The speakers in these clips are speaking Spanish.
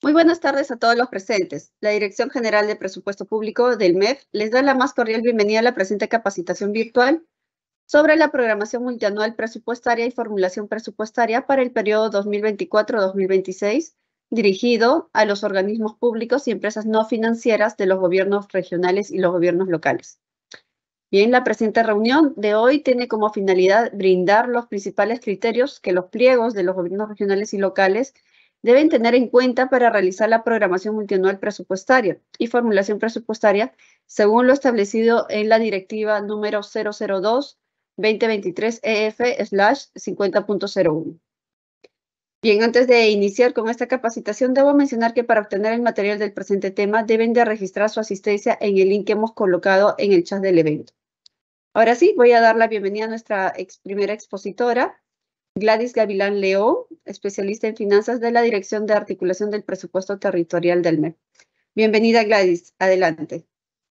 Muy buenas tardes a todos los presentes. La Dirección General de Presupuesto Público del MEF les da la más cordial bienvenida a la presente capacitación virtual sobre la programación multianual presupuestaria y formulación presupuestaria para el periodo 2024-2026, dirigido a los organismos públicos y empresas no financieras de los gobiernos regionales y los gobiernos locales. Bien, la presente reunión de hoy tiene como finalidad brindar los principales criterios que los pliegos de los gobiernos regionales y locales deben tener en cuenta para realizar la programación multianual presupuestaria y formulación presupuestaria según lo establecido en la directiva número 002-2023-EF/50.01. Bien, antes de iniciar con esta capacitación, debo mencionar que para obtener el material del presente tema deben de registrar su asistencia en el link que hemos colocado en el chat del evento. Ahora sí, voy a dar la bienvenida a nuestra primera expositora, Gladys Gavilán León, especialista en finanzas de la Dirección de Articulación del Presupuesto Territorial del MEF. Bienvenida, Gladys. Adelante.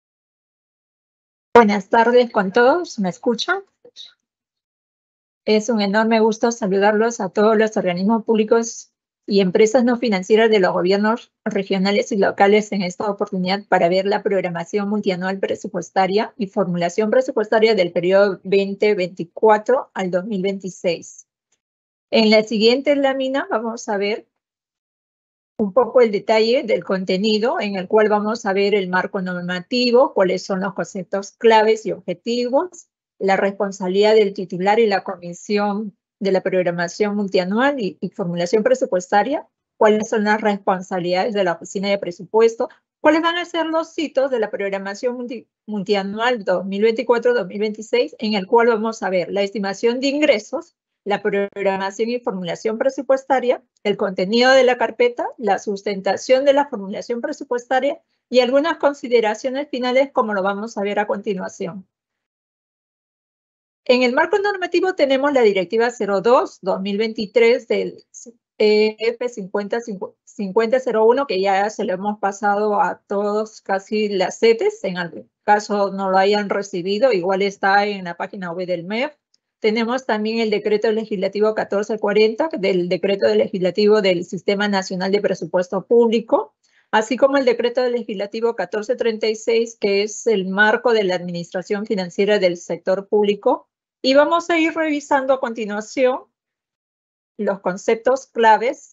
Buenas tardes con todos. ¿Me escuchan? Es un enorme gusto saludarlos a todos los organismos públicos y empresas no financieras de los gobiernos regionales y locales en esta oportunidad para ver la programación multianual presupuestaria y formulación presupuestaria del periodo 2024 al 2026. En la siguiente lámina vamos a ver un poco el detalle del contenido en el cual vamos a ver el marco normativo, cuáles son los conceptos claves y objetivos, la responsabilidad del titular y la comisión de la programación multianual y formulación presupuestaria, cuáles son las responsabilidades de la oficina de presupuesto, cuáles van a ser los hitos de la programación multianual 2024-2026, en el cual vamos a ver la estimación de ingresos, la programación y formulación presupuestaria, el contenido de la carpeta, la sustentación de la formulación presupuestaria y algunas consideraciones finales como lo vamos a ver a continuación. En el marco normativo tenemos la Directiva 02-2023 del EF5001, que ya se lo hemos pasado a todos casi las sedes. En algún caso no lo hayan recibido, igual está en la página web del MEF. Tenemos también el decreto legislativo 1440, del decreto legislativo del Sistema Nacional de Presupuesto Público, así como el decreto legislativo 1436, que es el marco de la administración financiera del sector público. Y vamos a ir revisando a continuación los conceptos claves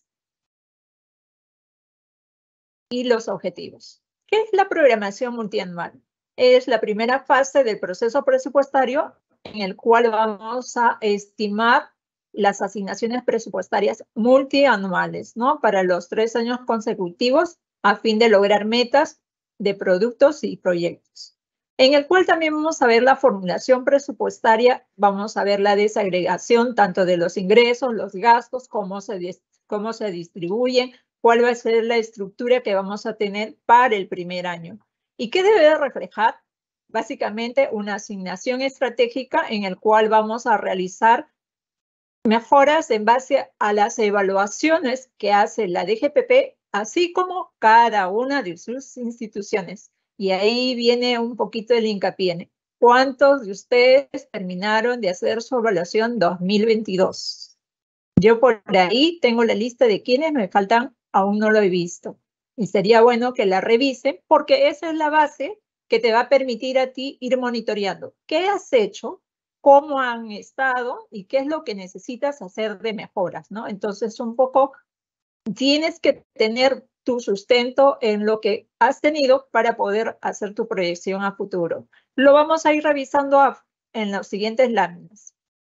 y los objetivos. ¿Qué es la programación multianual? Es la primera fase del proceso presupuestario en el cual vamos a estimar las asignaciones presupuestarias multianuales, ¿no? Para los 3 años consecutivos a fin de lograr metas de productos y proyectos. En el cual también vamos a ver la formulación presupuestaria, vamos a ver la desagregación tanto de los ingresos, los gastos, cómo se distribuyen, cuál va a ser la estructura que vamos a tener para el primer año. ¿Y qué debe reflejar? Básicamente una asignación estratégica en el cual vamos a realizar mejoras en base a las evaluaciones que hace la DGPP, así como cada una de sus instituciones. Y ahí viene un poquito el hincapié. ¿Cuántos de ustedes terminaron de hacer su evaluación 2022? Yo por ahí tengo la lista de quienes me faltan, aún no lo he visto. Y sería bueno que la revisen porque esa es la base que te va a permitir a ti ir monitoreando. ¿Qué has hecho? ¿Cómo han estado? ¿Y qué es lo que necesitas hacer de mejoras, ¿no? Entonces, un poco tienes que tener tu sustento en lo que has tenido para poder hacer tu proyección a futuro. Lo vamos a ir revisando en las siguientes láminas.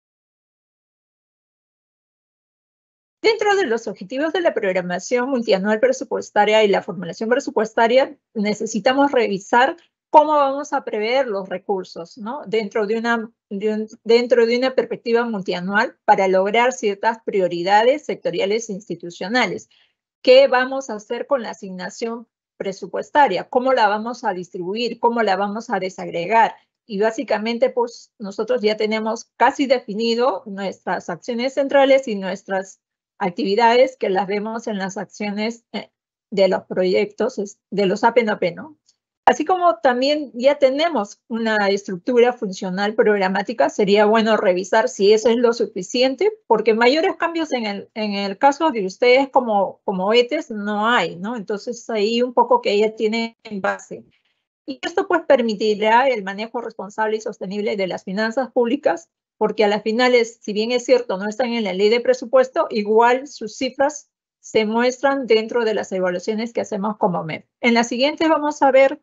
Dentro de los objetivos de la programación multianual presupuestaria y la formulación presupuestaria, necesitamos revisar cómo vamos a prever los recursos, ¿no? Dentro de una perspectiva multianual para lograr ciertas prioridades sectoriales e institucionales. ¿Qué vamos a hacer con la asignación presupuestaria? ¿Cómo la vamos a distribuir? ¿Cómo la vamos a desagregar? Y básicamente, pues, nosotros ya tenemos casi definido nuestras acciones centrales y nuestras actividades que las vemos en las acciones de los proyectos, de los APNOP, ¿no? Así como también ya tenemos una estructura funcional programática, sería bueno revisar si eso es lo suficiente, porque mayores cambios en el caso de ustedes como ETES no hay, ¿no? Entonces ahí un poco que ella tiene en base. Y esto pues permitirá el manejo responsable y sostenible de las finanzas públicas, porque a las finales, si bien es cierto, no están en la ley de presupuesto, igual sus cifras se muestran dentro de las evaluaciones que hacemos como MEF. En la siguiente vamos a ver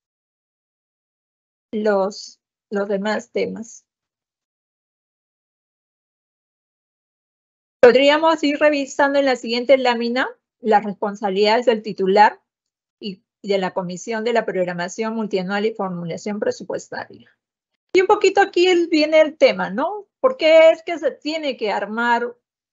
los demás temas. Podríamos ir revisando en la siguiente lámina las responsabilidades del titular y de la Comisión de la Programación Multianual y Formulación Presupuestaria. Y un poquito aquí viene el tema, ¿no? ¿Por qué es que se tiene que armar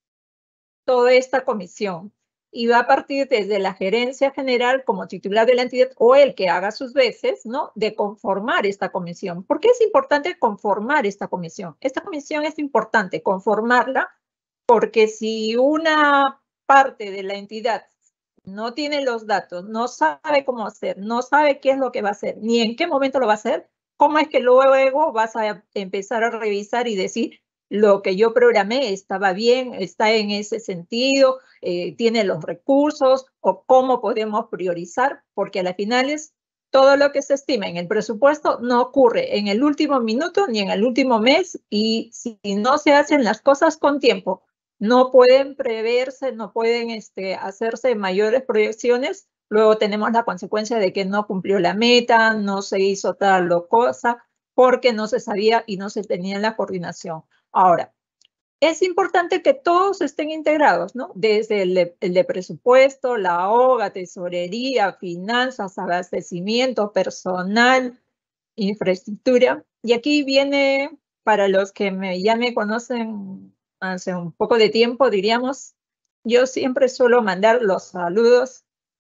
toda esta comisión? Y va a partir desde la gerencia general como titular de la entidad o el que haga sus veces, ¿no? De conformar esta comisión. ¿Por qué es importante conformar esta comisión? Esta comisión es importante conformarla porque si una parte de la entidad no tiene los datos, no sabe cómo hacer, no sabe qué es lo que va a hacer, ni en qué momento lo va a hacer, ¿cómo es que luego vas a empezar a revisar y decir, lo que yo programé estaba bien, está en ese sentido, tiene los recursos, o cómo podemos priorizar? Porque a las finales todo lo que se estima en el presupuesto no ocurre en el último minuto ni en el último mes, y si no se hacen las cosas con tiempo, no pueden preverse, no pueden hacerse mayores proyecciones. Luego tenemos la consecuencia de que no cumplió la meta, no se hizo tal o cosa, porque no se sabía y no se tenía la coordinación. Ahora, es importante que todos estén integrados, ¿no? Desde el de presupuesto, la OGA, tesorería, finanzas, abastecimiento, personal, infraestructura. Y aquí viene, para los que ya me conocen hace un poco de tiempo, diríamos, yo siempre suelo mandar los saludos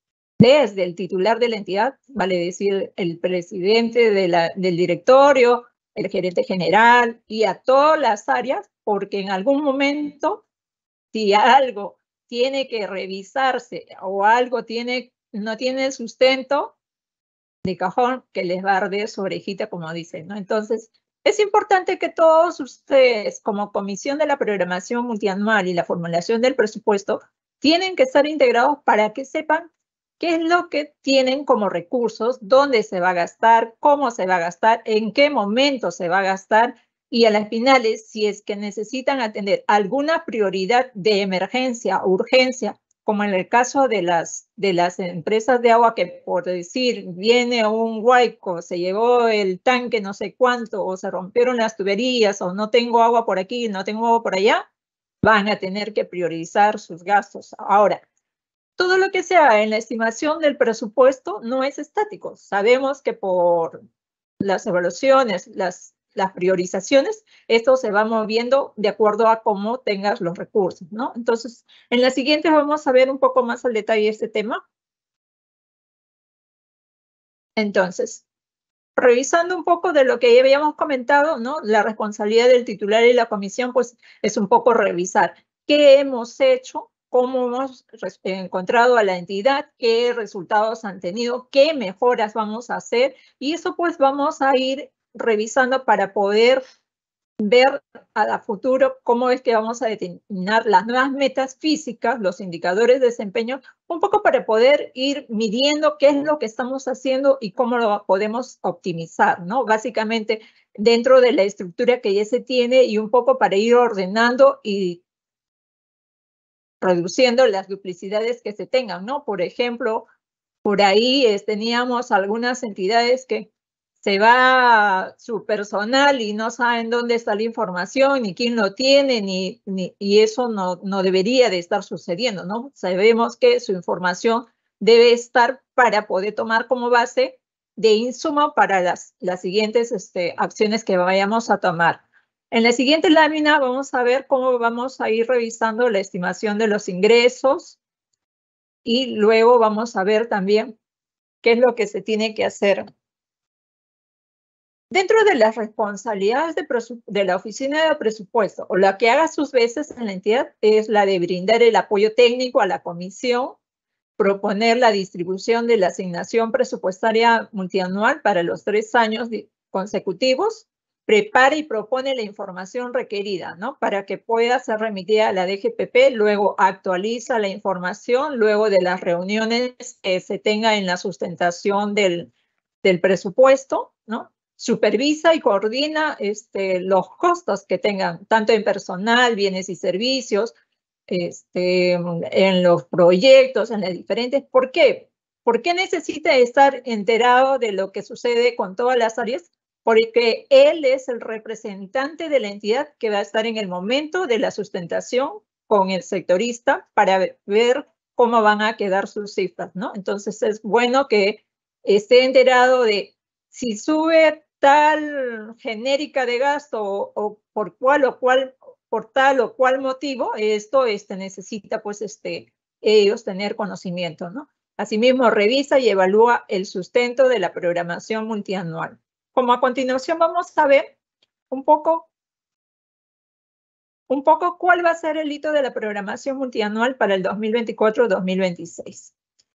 desde el titular de la entidad, vale decir, el presidente del directorio, el gerente general y a todas las áreas, porque en algún momento, si algo tiene que revisarse o algo no tiene sustento, de cajón que les va a arder su orejita, como dicen, ¿no? Entonces, es importante que todos ustedes, como Comisión de la Programación Multianual y la formulación del presupuesto, tienen que estar integrados para que sepan qué es lo que tienen como recursos, dónde se va a gastar, cómo se va a gastar, en qué momento se va a gastar, y a las finales, si es que necesitan atender alguna prioridad de emergencia, urgencia, como en el caso de las empresas de agua, que por decir, viene un huaico, se llevó el tanque no sé cuánto, o se rompieron las tuberías, o no tengo agua por aquí, no tengo agua por allá, van a tener que priorizar sus gastos. Ahora, todo lo que sea en la estimación del presupuesto no es estático. Sabemos que por las evaluaciones, las priorizaciones, esto se va moviendo de acuerdo a cómo tengas los recursos, ¿no? Entonces, en la siguiente vamos a ver un poco más al detalle este tema. Entonces, revisando un poco de lo que ya habíamos comentado, ¿no? La responsabilidad del titular y la comisión, pues, es un poco revisar qué hemos hecho, cómo hemos encontrado a la entidad, qué resultados han tenido, qué mejoras vamos a hacer, y eso pues vamos a ir revisando para poder ver a futuro cómo es que vamos a determinar las nuevas metas físicas, los indicadores de desempeño, un poco para poder ir midiendo qué es lo que estamos haciendo y cómo lo podemos optimizar, ¿no? Básicamente dentro de la estructura que ya se tiene, y un poco para ir ordenando y reduciendo las duplicidades que se tengan, ¿no? Por ejemplo, por ahí teníamos algunas entidades que se va su personal y no saben dónde está la información, ni quién lo tiene, y eso no debería de estar sucediendo, ¿no? Sabemos que su información debe estar para poder tomar como base de insumo para las siguientes acciones que vayamos a tomar. En la siguiente lámina vamos a ver cómo vamos a ir revisando la estimación de los ingresos, y luego vamos a ver también qué es lo que se tiene que hacer. Dentro de las responsabilidades de la Oficina de Presupuesto, o la que haga sus veces en la entidad, es la de brindar el apoyo técnico a la comisión proponer la distribución de la asignación presupuestaria multianual para los 3 años consecutivos, prepara y propone la información requerida, ¿no? Para que pueda ser remitida a la DGPP, luego actualiza la información, luego de las reuniones que se tenga en la sustentación del presupuesto, ¿no? Supervisa y coordina los costos que tengan, tanto en personal, bienes y servicios, en los proyectos, en las diferentes. ¿Por qué? ¿Por qué necesita estar enterado de lo que sucede con todas las áreas? Porque él es el representante de la entidad que va a estar en el momento de la sustentación con el sectorista para ver cómo van a quedar sus cifras, ¿no? Entonces es bueno que esté enterado de si sube tal genérica de gasto o por tal o cual motivo, esto necesita pues ellos tener conocimiento, ¿no? Asimismo, revisa y evalúa el sustento de la programación multianual. Como a continuación vamos a ver un poco cuál va a ser el hito de la programación multianual para el 2024-2026.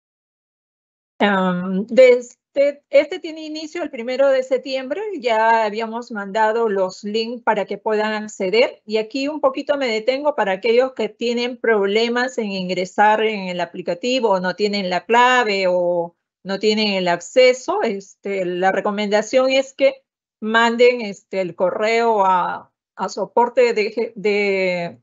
Este tiene inicio el 1 de septiembre, ya habíamos mandado los links para que puedan acceder y aquí un poquito me detengo para aquellos que tienen problemas en ingresar en el aplicativo o no tienen la clave o no tienen el acceso. La recomendación es que manden el correo a soporte de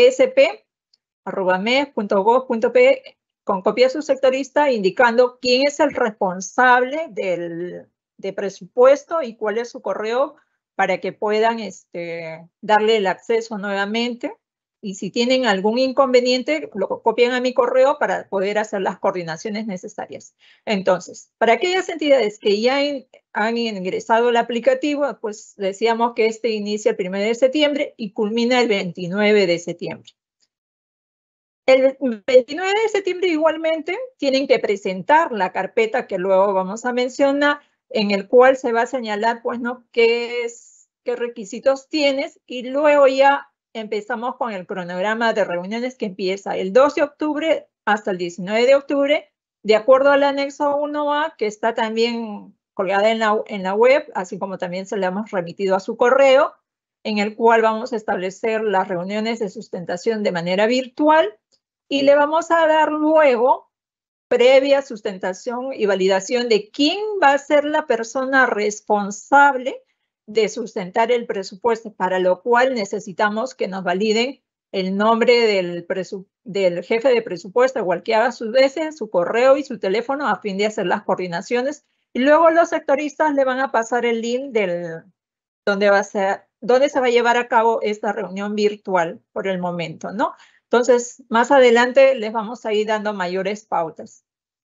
dsp@mes.gov.pe con copia a su sectorista indicando quién es el responsable de presupuesto y cuál es su correo para que puedan darle el acceso nuevamente. Y si tienen algún inconveniente, lo copian a mi correo para poder hacer las coordinaciones necesarias. Entonces, para aquellas entidades que ya han ingresado el aplicativo, pues decíamos que inicia el 1 de septiembre y culmina el 29 de septiembre. El 29 de septiembre igualmente tienen que presentar la carpeta que luego vamos a mencionar, en el cual se va a señalar, pues, ¿no?, qué requisitos tienes, y luego ya empezamos con el cronograma de reuniones que empieza el 2 de octubre hasta el 19 de octubre, de acuerdo al anexo 1A, que está también colgada en la web, así como también se le hemos remitido a su correo, en el cual vamos a establecer las reuniones de sustentación de manera virtual. Y le vamos a dar luego, previa sustentación y validación de quién va a ser la persona responsable de sustentar el presupuesto, para lo cual necesitamos que nos validen el nombre del jefe de presupuesto, igual que haga sus veces, su correo y su teléfono a fin de hacer las coordinaciones. Y luego los sectoristas le van a pasar el link donde se va a llevar a cabo esta reunión virtual por el momento, ¿no? Entonces, más adelante les vamos a ir dando mayores pautas.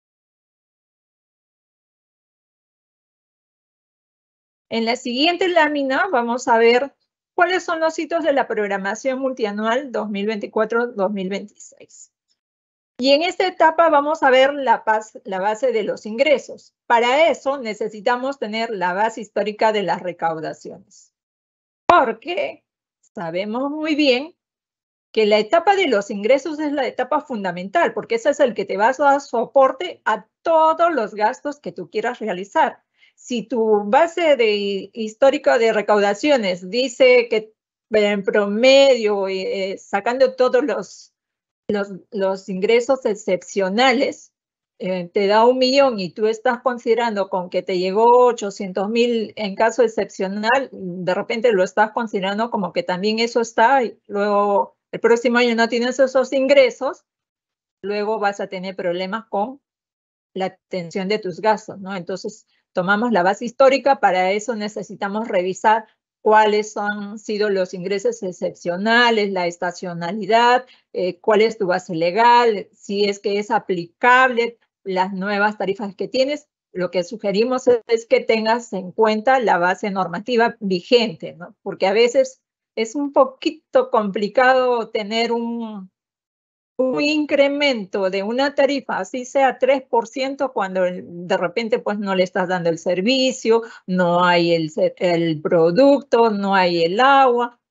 En la siguiente lámina vamos a ver cuáles son los hitos de la programación multianual 2024-2026. Y en esta etapa vamos a ver la base de los ingresos. Para eso necesitamos tener la base histórica de las recaudaciones. Porque sabemos muy bien que la etapa de los ingresos es la etapa fundamental, porque ese es el que te va a dar soporte a todos los gastos que tú quieras realizar. Si tu base histórica de recaudaciones dice que en promedio, sacando todos los ingresos excepcionales, te da 1 millón y tú estás considerando con que te llegó 800,000 en caso excepcional, de repente lo estás considerando como que también eso está, y luego el próximo año no tienes esos ingresos, luego vas a tener problemas con la atención de tus gastos, ¿no? Entonces, tomamos la base histórica, para eso necesitamos revisar cuáles han sido los ingresos excepcionales, la estacionalidad, cuál es tu base legal, si es que es aplicable las nuevas tarifas que tienes. Lo que sugerimos es que tengas en cuenta la base normativa vigente, ¿no? Porque a veces es un poquito complicado tener un incremento de una tarifa, así sea 3%, cuando de repente pues no le estás dando el servicio, no hay el producto, no hay el agua,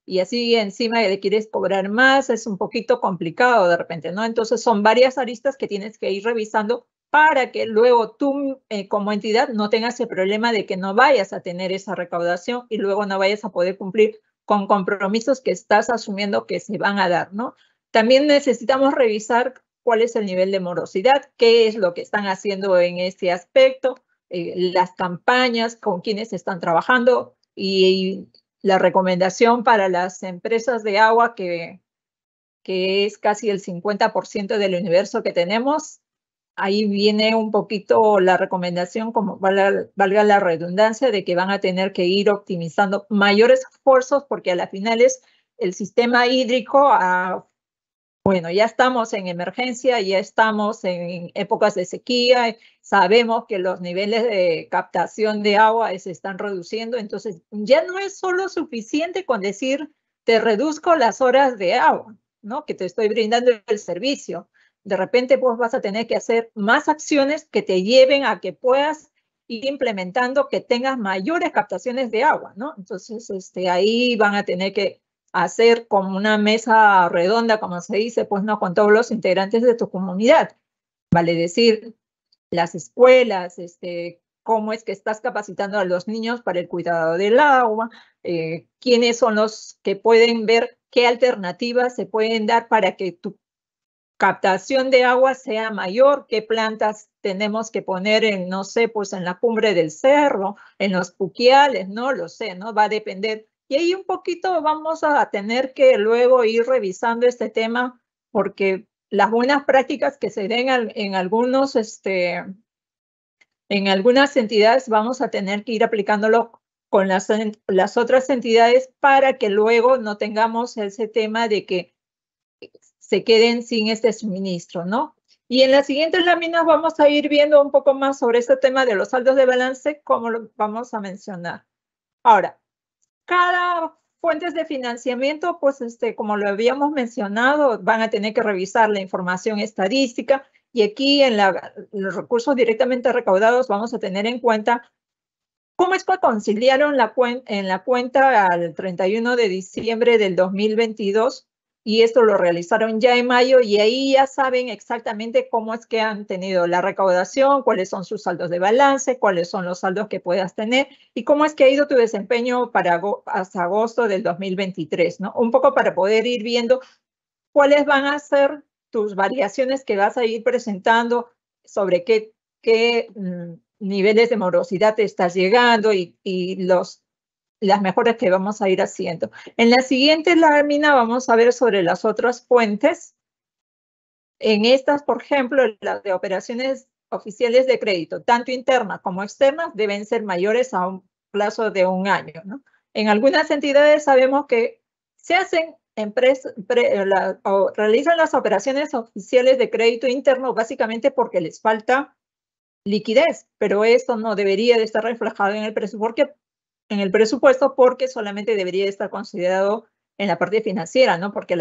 y así encima le quieres cobrar más, es un poquito complicado de repente, ¿no? Entonces son varias aristas que tienes que ir revisando para que luego tú como entidad no tengas el problema de que no vayas a tener esa recaudación y luego no vayas a poder cumplir con compromisos que estás asumiendo que se van a dar, ¿no? También necesitamos revisar cuál es el nivel de morosidad, qué es lo que están haciendo en este aspecto, las campañas, con quiénes están trabajando y la recomendación para las empresas de agua que es casi el 50% del universo que tenemos. Ahí viene un poquito la recomendación, como valga la redundancia, de que van a tener que ir optimizando mayores esfuerzos porque a la final es el sistema hídrico. Bueno, ya estamos en emergencia, ya estamos en épocas de sequía, sabemos que los niveles de captación de agua se están reduciendo, entonces ya no es solo suficiente con decir te reduzco las horas de agua, ¿no? Que te estoy brindando el servicio. De repente pues vas a tener que hacer más acciones que te lleven a que puedas ir implementando que tengas mayores captaciones de agua, ¿no? Entonces ahí van a tener que hacer como una mesa redonda, como se dice, pues no, con todos los integrantes de tu comunidad. Vale decir, las escuelas, cómo es que estás capacitando a los niños para el cuidado del agua, quiénes son los que pueden ver qué alternativas se pueden dar para que tu captación de agua sea mayor, qué plantas tenemos que poner en, no sé, pues en la cumbre del cerro, en los puquiales, no lo sé, ¿no? Va a depender. Y ahí un poquito vamos a tener que luego ir revisando este tema porque las buenas prácticas que se den en algunos, en algunas entidades vamos a tener que ir aplicándolo con las otras entidades para que luego no tengamos ese tema de que se queden sin este suministro, ¿no? Y en las siguientes láminas vamos a ir viendo un poco más sobre este tema de los saldos de balance, como lo vamos a mencionar. Ahora, cada fuentes de financiamiento, pues como lo habíamos mencionado, van a tener que revisar la información estadística y aquí en los recursos directamente recaudados vamos a tener en cuenta cómo es que conciliaron en la cuenta al 31 de diciembre del 2022 y esto lo realizaron ya en mayo y ahí ya saben exactamente cómo es que han tenido la recaudación, cuáles son sus saldos de balance, cuáles son los saldos que puedas tener y cómo es que ha ido tu desempeño hasta agosto del 2023, ¿no? Un poco para poder ir viendo cuáles van a ser tus variaciones que vas a ir presentando sobre qué niveles de morosidad te estás llegando y las mejoras que vamos a ir haciendo. En la siguiente lámina vamos a ver sobre las otras fuentes. En estas, por ejemplo, las de operaciones oficiales de crédito, tanto internas como externas, deben ser mayores a un plazo de 1 año, ¿no? En algunas entidades sabemos que se hacen o realizan las operaciones oficiales de crédito interno básicamente porque les falta liquidez, pero esto no debería de estar reflejado en el presupuesto porque solamente debería estar considerado en la parte financiera, ¿no? Porque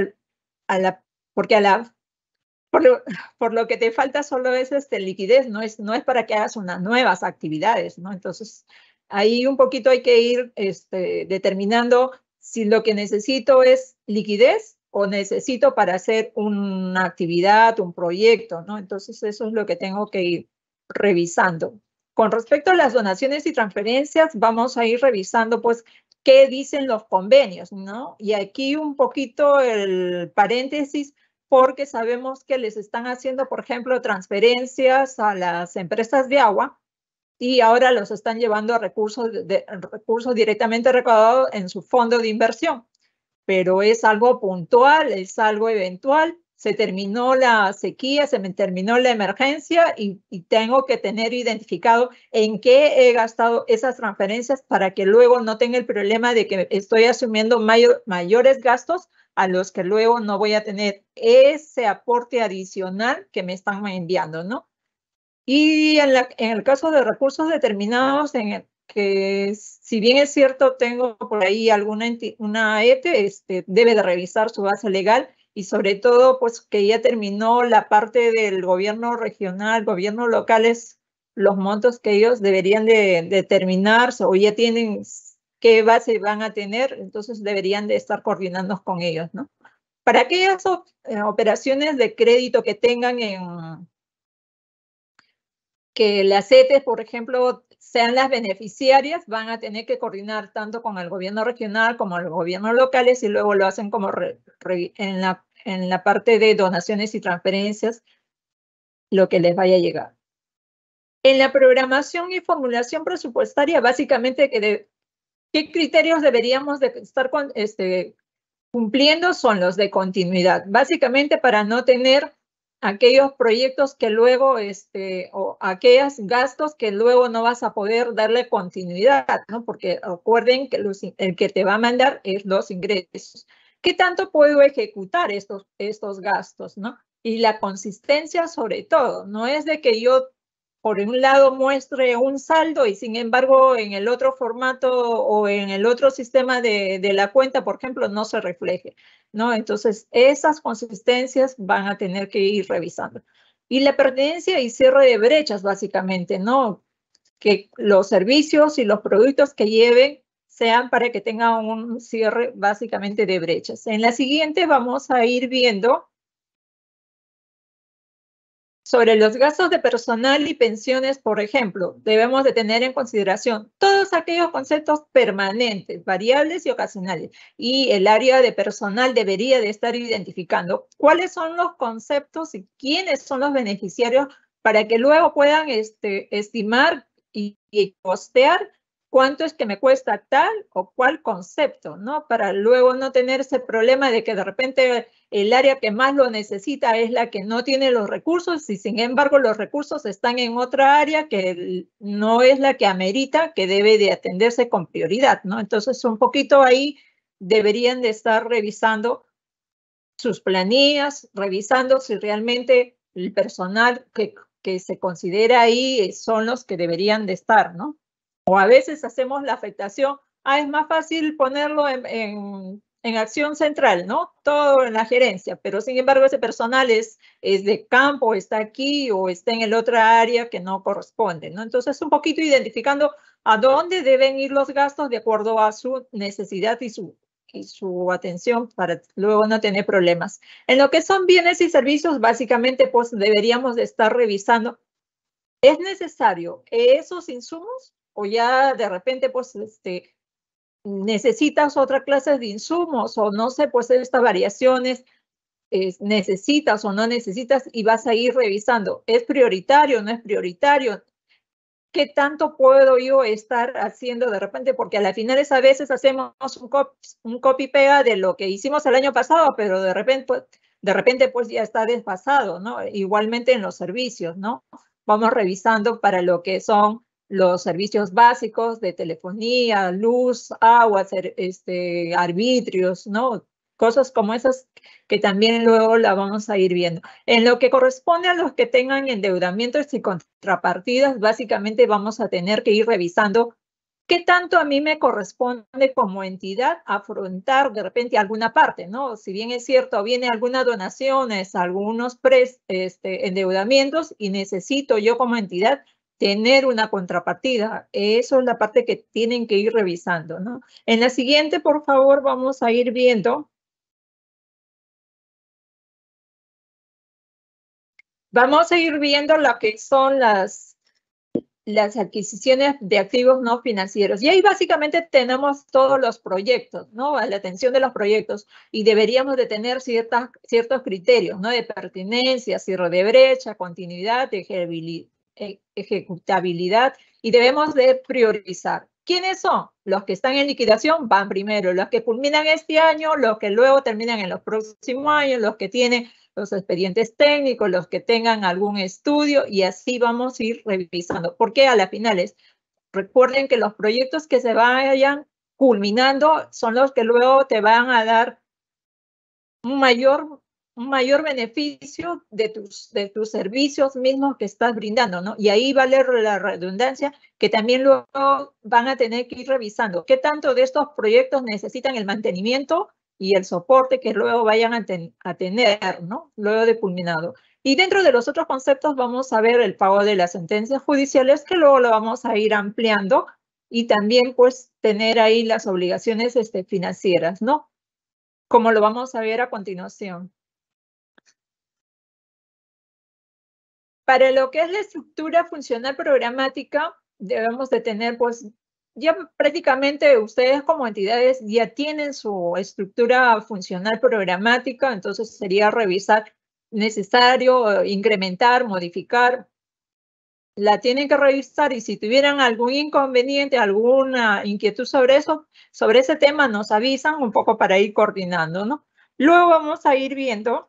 por lo que te falta solo es liquidez, no es para que hagas unas nuevas actividades, ¿no? Entonces, ahí un poquito hay que ir determinando si lo que necesito es liquidez o necesito para hacer una actividad, un proyecto, ¿no? Entonces, eso es lo que tengo que ir revisando. Con respecto a las donaciones y transferencias, vamos a ir revisando, pues, qué dicen los convenios, ¿no? Y aquí un poquito el paréntesis, porque sabemos que les están haciendo, por ejemplo, transferencias a las empresas de agua y ahora los están llevando a recursos directamente recaudados en su fondo de inversión. Pero es algo puntual, es algo eventual. Se terminó la sequía, se me terminó la emergencia y tengo que tener identificado en qué he gastado esas transferencias para que luego no tenga el problema de que estoy asumiendo mayores gastos a los que luego no voy a tener ese aporte adicional que me están enviando, ¿no? Y en el caso de recursos determinados, que si bien es cierto, tengo por ahí una ETE, debe de revisar su base legal y sobre todo, pues que ya terminó la parte del gobierno regional, gobiernos locales, los montos que ellos deberían de determinarse o ya tienen qué base van a tener, entonces deberían de estar coordinando con ellos, ¿no? Para aquellas operaciones de crédito que tengan que las CETES, por ejemplo, sean las beneficiarias, van a tener que coordinar tanto con el gobierno regional como los gobiernos locales y luego lo hacen como en la parte de donaciones y transferencias, lo que les vaya a llegar. En la programación y formulación presupuestaria, básicamente, ¿qué criterios deberíamos de estar cumpliendo? Son los de continuidad, básicamente para no tener aquellos proyectos que luego, o aquellos gastos que luego no vas a poder darle continuidad, ¿no? Porque recuerden que el que te va a mandar es los ingresos. ¿Qué tanto puedo ejecutar estos gastos, no? Y la consistencia sobre todo, no es de que yo por un lado muestre un saldo y sin embargo en el otro formato o en el otro sistema de la cuenta, por ejemplo, no se refleje, ¿no? Entonces, esas consistencias van a tener que ir revisando. Y la pertinencia y cierre de brechas, básicamente, ¿no? Que los servicios y los productos que lleven sean para que tengan un cierre básicamente de brechas. En la siguiente vamos a ir viendo sobre los gastos de personal y pensiones, por ejemplo, debemos de tener en consideración todos aquellos conceptos permanentes, variables y ocasionales. Y el área de personal debería de estar identificando cuáles son los conceptos y quiénes son los beneficiarios para que luego puedan estimar y costear cuánto es que me cuesta tal o cual concepto, ¿no? Para luego no tener ese problema de que de repente el área que más lo necesita es la que no tiene los recursos y sin embargo los recursos están en otra área que no es la que amerita, que debe de atenderse con prioridad, ¿no? Entonces un poquito ahí deberían de estar revisando sus planillas, revisando si realmente el personal que se considera ahí son los que deberían de estar, ¿no? O a veces hacemos la afectación, es más fácil ponerlo en acción central, ¿no? Todo en la gerencia, pero sin embargo ese personal es de campo, está aquí o está en el otra área que no corresponde, ¿no? Entonces un poquito identificando a dónde deben ir los gastos de acuerdo a su necesidad y su atención para luego no tener problemas. En lo que son bienes y servicios, básicamente pues deberíamos de estar revisando, ¿es necesario esos insumos? O ya de repente, pues, necesitas otra clase de insumos o no sé, pues estas variaciones necesitas o no necesitas y vas a ir revisando. ¿Es prioritario? ¿No es prioritario? ¿Qué tanto puedo yo estar haciendo de repente? Porque a las finales a veces hacemos un copy-pega de lo que hicimos el año pasado, pero de repente pues ya está desfasado, ¿no? Igualmente en los servicios, ¿no? Vamos revisando para lo que son los servicios básicos de telefonía, luz, agua, arbitrios, ¿no? Cosas como esas que también luego la vamos a ir viendo. En lo que corresponde a los que tengan endeudamientos y contrapartidas, básicamente vamos a tener que ir revisando qué tanto a mí me corresponde como entidad afrontar de repente alguna parte, ¿no? Si bien es cierto, viene algunas donaciones, algunos endeudamientos y necesito yo como entidad tener una contrapartida. Eso es la parte que tienen que ir revisando, ¿no? En la siguiente, por favor, vamos a ir viendo. Vamos a ir viendo lo que son las adquisiciones de activos no financieros. Y ahí básicamente tenemos todos los proyectos, ¿no? A la atención de los proyectos. Y deberíamos de tener ciertos criterios, ¿no? De pertinencia, cierre de brecha, continuidad, ejecutabilidad. Y debemos de priorizar. ¿Quiénes son? Los que están en liquidación van primero. Los que culminan este año, los que luego terminan en los próximos años, los que tienen los expedientes técnicos, los que tengan algún estudio y así vamos a ir revisando. Porque a las finales, recuerden que los proyectos que se vayan culminando son los que luego te van a dar un mayor beneficio de tus servicios mismos que estás brindando, ¿no? Y ahí vale la redundancia que también luego van a tener que ir revisando qué tanto de estos proyectos necesitan el mantenimiento y el soporte que luego vayan a tener, ¿no? Luego de culminado. Y dentro de los otros conceptos vamos a ver el pago de las sentencias judiciales que luego lo vamos a ir ampliando y también pues tener ahí las obligaciones financieras, ¿no? Como lo vamos a ver a continuación. Para lo que es la estructura funcional programática, debemos de tener, pues, ya prácticamente ustedes como entidades ya tienen su estructura funcional programática, entonces sería revisar necesario, incrementar, modificar. La tienen que revisar y si tuvieran algún inconveniente, alguna inquietud sobre eso, sobre ese tema, nos avisan un poco para ir coordinando, ¿no? Luego vamos a ir viendo.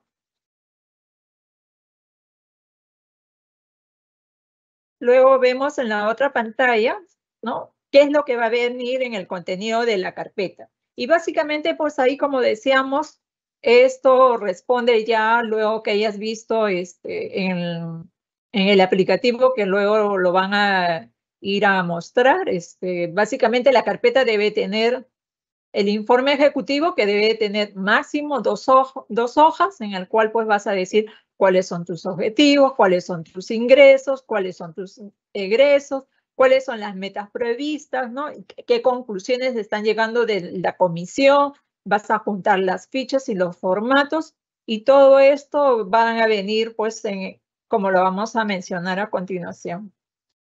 Luego vemos en la otra pantalla, ¿no? ¿Qué es lo que va a venir en el contenido de la carpeta? Y básicamente, pues ahí, como decíamos, esto responde ya luego que hayas visto en el aplicativo, que luego lo van a ir a mostrar. Básicamente, la carpeta debe tener el informe ejecutivo, que debe tener máximo dos hojas, en el cual pues vas a decir cuáles son tus objetivos, cuáles son tus ingresos, cuáles son tus egresos, cuáles son las metas previstas, ¿no? ¿Qué conclusiones están llegando de la comisión? Vas a juntar las fichas y los formatos y todo esto van a venir pues como lo vamos a mencionar a continuación.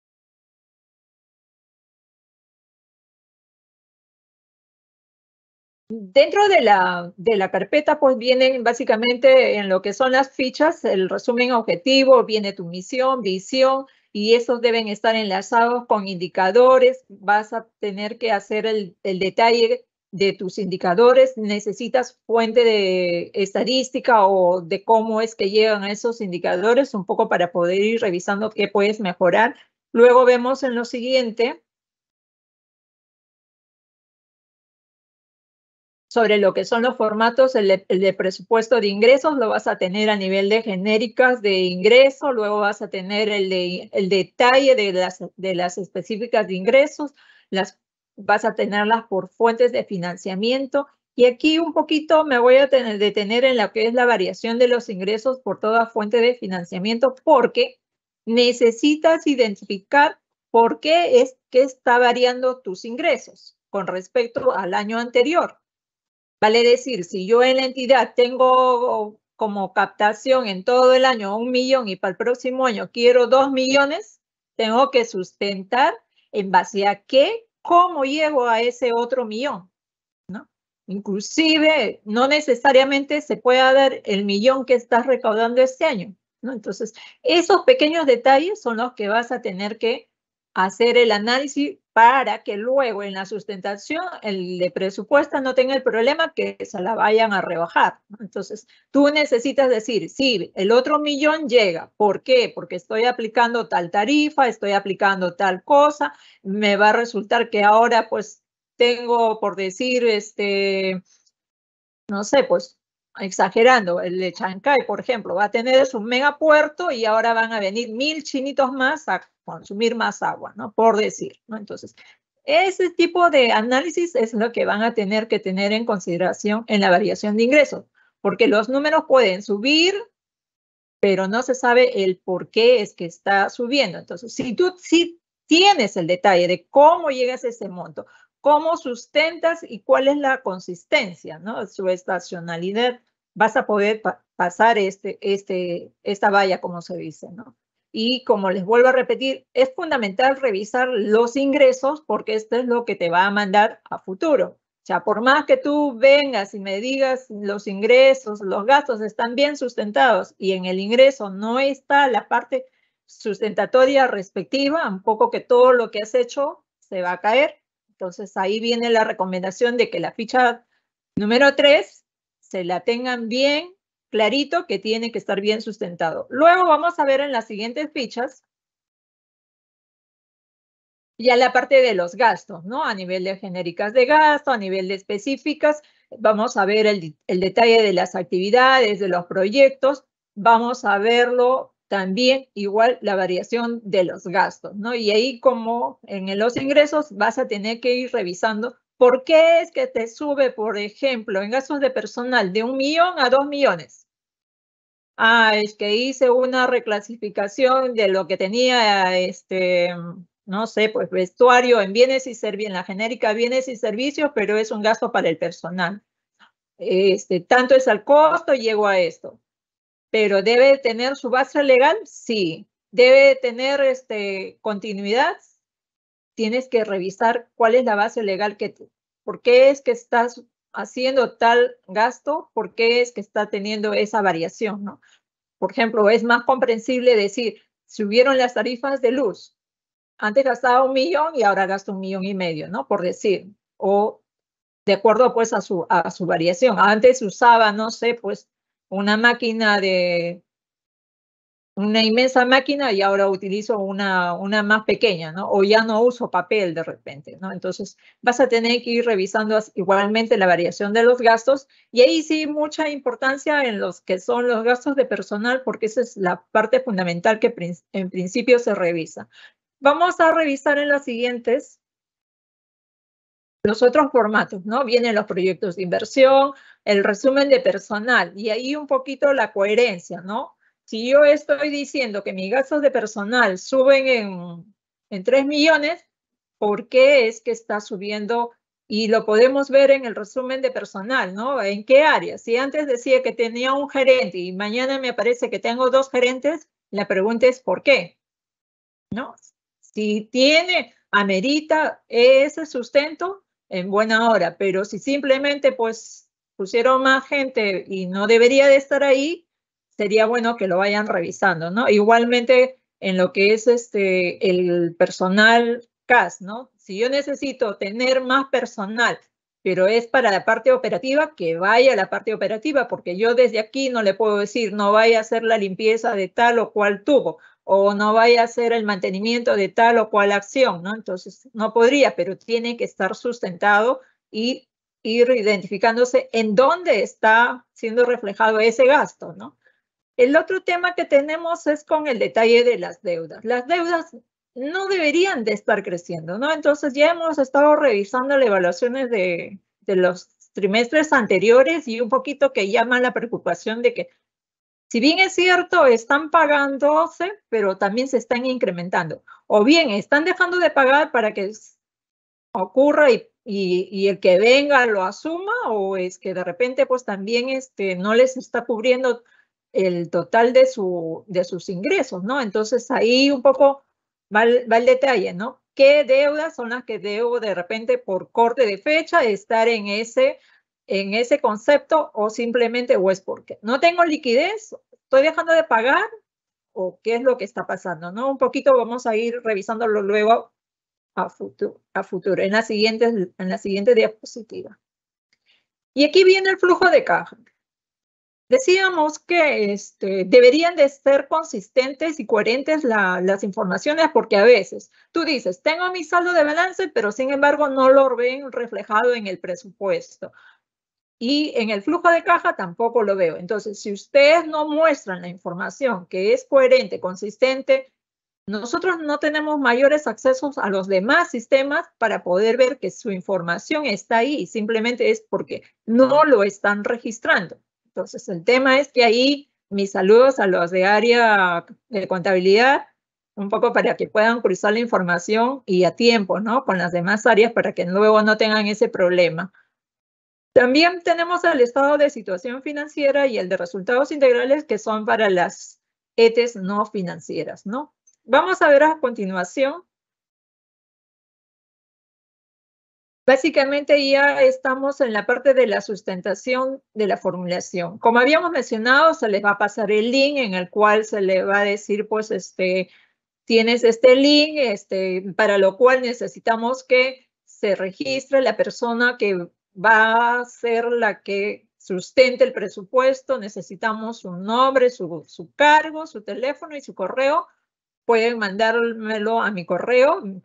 Dentro de la carpeta, pues vienen básicamente en lo que son las fichas, el resumen objetivo, viene tu misión, visión, y esos deben estar enlazados con indicadores. Vas a tener que hacer el detalle de tus indicadores. Necesitas fuente de estadística o de cómo es que llegan a esos indicadores, un poco para poder ir revisando qué puedes mejorar. Luego vemos en lo siguiente sobre lo que son los formatos, el de presupuesto de ingresos lo vas a tener a nivel de genéricas de ingreso, luego vas a tener el detalle de las específicas de ingresos, vas a tenerlas por fuentes de financiamiento, y aquí un poquito me voy a detener en lo que es la variación de los ingresos por toda fuente de financiamiento, porque necesitas identificar por qué es que está variando tus ingresos con respecto al año anterior. Vale decir, si yo en la entidad tengo como captación en todo el año 1 millón y para el próximo año quiero 2 millones, tengo que sustentar en base a qué, cómo llego a ese otro millón, ¿no? Inclusive, no necesariamente se pueda dar el millón que estás recaudando este año, ¿no? Entonces, esos pequeños detalles son los que vas a tener que hacer el análisis para que luego en la sustentación el de presupuesto no tenga el problema que se la vayan a rebajar, ¿no? Entonces, tú necesitas decir, sí, el otro millón llega. ¿Por qué? Porque estoy aplicando tal tarifa, estoy aplicando tal cosa, me va a resultar que ahora pues tengo, por decir, no sé, pues exagerando, el de Chancay, por ejemplo, va a tener su megapuerto y ahora van a venir 1000 chinitos más a consumir más agua, ¿no? Por decir, ¿no? Entonces, ese tipo de análisis es lo que van a tener que tener en consideración en la variación de ingresos, porque los números pueden subir, pero no se sabe el por qué es que está subiendo. Entonces, si tú sí tienes el detalle de cómo llegas a ese monto, cómo sustentas y cuál es la consistencia, ¿no? Su estacionalidad, vas a poder pasar esta valla, como se dice, ¿no? Y como les vuelvo a repetir, es fundamental revisar los ingresos porque esto es lo que te va a mandar a futuro. O sea, por más que tú vengas y me digas los ingresos, los gastos están bien sustentados y en el ingreso no está la parte sustentatoria respectiva, un poco que todo lo que has hecho se va a caer. Entonces ahí viene la recomendación de que la ficha número 3 se la tengan bien clarito que tiene que estar bien sustentado. Luego vamos a ver en las siguientes fichas ya la parte de los gastos, ¿no? A nivel de genéricas de gasto, a nivel de específicas, vamos a ver el detalle de las actividades, de los proyectos, vamos a verlo también igual la variación de los gastos, ¿no? Y ahí como en los ingresos vas a tener que ir revisando por qué es que te sube, por ejemplo, en gastos de personal de 1 millón a 2 millones. Ah, es que hice una reclasificación de lo que tenía no sé, pues vestuario en bienes y servicios, en la genérica bienes y servicios, pero es un gasto para el personal. Tanto es el costo, llego a esto. Pero ¿debe tener su base legal? Sí. ¿Debe tener continuidad? Tienes que revisar cuál es la base legal por qué es que estás haciendo tal gasto, por qué es que está teniendo esa variación, ¿no? Por ejemplo, es más comprensible decir, subieron las tarifas de luz. Antes gastaba 1 millón y ahora gasto 1,5 millones, ¿no? Por decir. O de acuerdo, pues, a su variación. Antes usaba, no sé, pues, una inmensa máquina y ahora utilizo una más pequeña, ¿no? O ya no uso papel de repente, ¿no? Entonces, vas a tener que ir revisando igualmente la variación de los gastos y ahí sí mucha importancia en los que son los gastos de personal porque esa es la parte fundamental que en principio se revisa. Vamos a revisar en las siguientes los otros formatos, ¿no? Vienen los proyectos de inversión, el resumen de personal y ahí un poquito la coherencia, ¿no? Si yo estoy diciendo que mis gastos de personal suben en 3 millones, ¿por qué es que está subiendo? Y lo podemos ver en el resumen de personal, ¿no? ¿En qué área? Si antes decía que tenía un gerente y mañana me aparece que tengo 2 gerentes, la pregunta es ¿por qué? ¿No? Si amerita ese sustento, en buena hora, pero si simplemente pues pusieron más gente y no debería de estar ahí, sería bueno que lo vayan revisando, ¿no? Igualmente en lo que es el personal CAS, ¿no? Si yo necesito tener más personal, pero es para la parte operativa, que vaya a la parte operativa, porque yo desde aquí no le puedo decir, no vaya a hacer la limpieza de tal o cual tubo, o no vaya a hacer el mantenimiento de tal o cual acción, ¿no? Entonces, no podría, pero tiene que estar sustentado y ir identificándose en dónde está siendo reflejado ese gasto, ¿no? El otro tema que tenemos es con el detalle de las deudas. Las deudas no deberían de estar creciendo, ¿no? Entonces, ya hemos estado revisando las evaluaciones de los trimestres anteriores y un poquito que llama la preocupación de que si bien es cierto, están pagándose, pero también se están incrementando. O bien están dejando de pagar para que ocurra y el que venga lo asuma, o es que de repente pues también no les está cubriendo el total de sus ingresos, ¿no? Entonces ahí un poco va el detalle, ¿no? ¿Qué deudas son las que debo de repente por corte de fecha estar en ese concepto o simplemente o es porque no tengo liquidez, estoy dejando de pagar o qué es lo que está pasando, ¿no? Un poquito vamos a ir revisándolo luego a futuro en la siguiente diapositiva. Y aquí viene el flujo de caja. Decíamos que deberían de ser consistentes y coherentes las informaciones porque a veces tú dices, tengo mi saldo de balance, pero sin embargo no lo ven reflejado en el presupuesto. Y en el flujo de caja tampoco lo veo. Entonces, si ustedes no muestran la información que es coherente, consistente, nosotros no tenemos mayores accesos a los demás sistemas para poder ver que su información está ahí. Simplemente es porque no lo están registrando. Entonces, el tema es que ahí mis saludos a los de área de contabilidad, un poco para que puedan cruzar la información y a tiempo, ¿no? Con las demás áreas para que luego no tengan ese problema. También tenemos el estado de situación financiera y el de resultados integrales que son para las ETEs no financieras, ¿no? Vamos a ver a continuación. Básicamente ya estamos en la parte de la sustentación de la formulación. Como habíamos mencionado, se les va a pasar el link en el cual se le va a decir, pues, tienes este link, para lo cual necesitamos que se registre la persona que va a ser la que sustente el presupuesto. Necesitamos su nombre, su cargo, su teléfono y su correo. Pueden mandármelo a mi correo es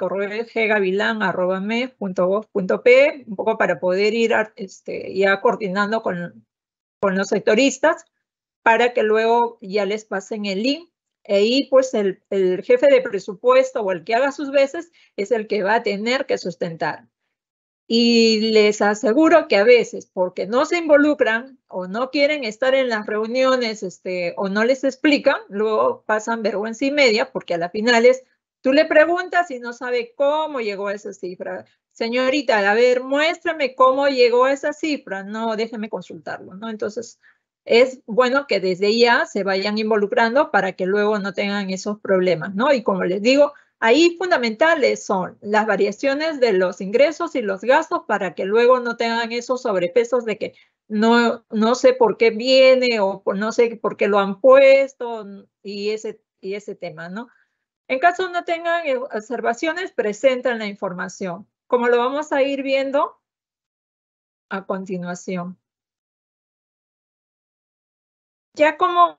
ggavilan@mef.gov.pe, un poco para poder ir ya coordinando con los sectoristas para que luego ya les pasen el link. Ahí pues el jefe de presupuesto o el que haga sus veces es el que va a tener que sustentar. Y les aseguro que a veces, porque no se involucran o no quieren estar en las reuniones o no les explican, luego pasan vergüenza y media, porque a las finales Tú le preguntas y no sabe cómo llegó a esa cifra. Señorita, a ver, muéstrame cómo llegó a esa cifra. No, déjeme consultarlo, ¿no? Entonces, es bueno que desde ya se vayan involucrando para que luego no tengan esos problemas, ¿no? Y como les digo, ahí fundamentales son las variaciones de los ingresos y los gastos para que luego no tengan esos sobrepesos de que no sé por qué viene o no sé por qué lo han puesto y ese tema, ¿no? En caso no tengan observaciones, presentan la información, como lo vamos a ir viendo a continuación. Ya como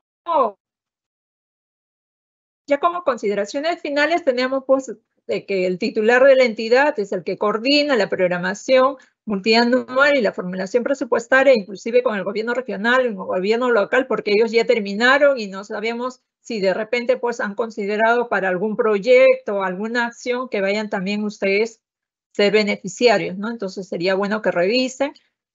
consideraciones finales tenemos pues de que el titular de la entidad es el que coordina la programación multianual y la formulación presupuestaria, inclusive con el gobierno regional y el gobierno local, porque ellos ya terminaron y no sabemos si de repente pues han considerado para algún proyecto o alguna acción que vayan también ustedes ser beneficiarios, ¿no? Entonces sería bueno que revisen.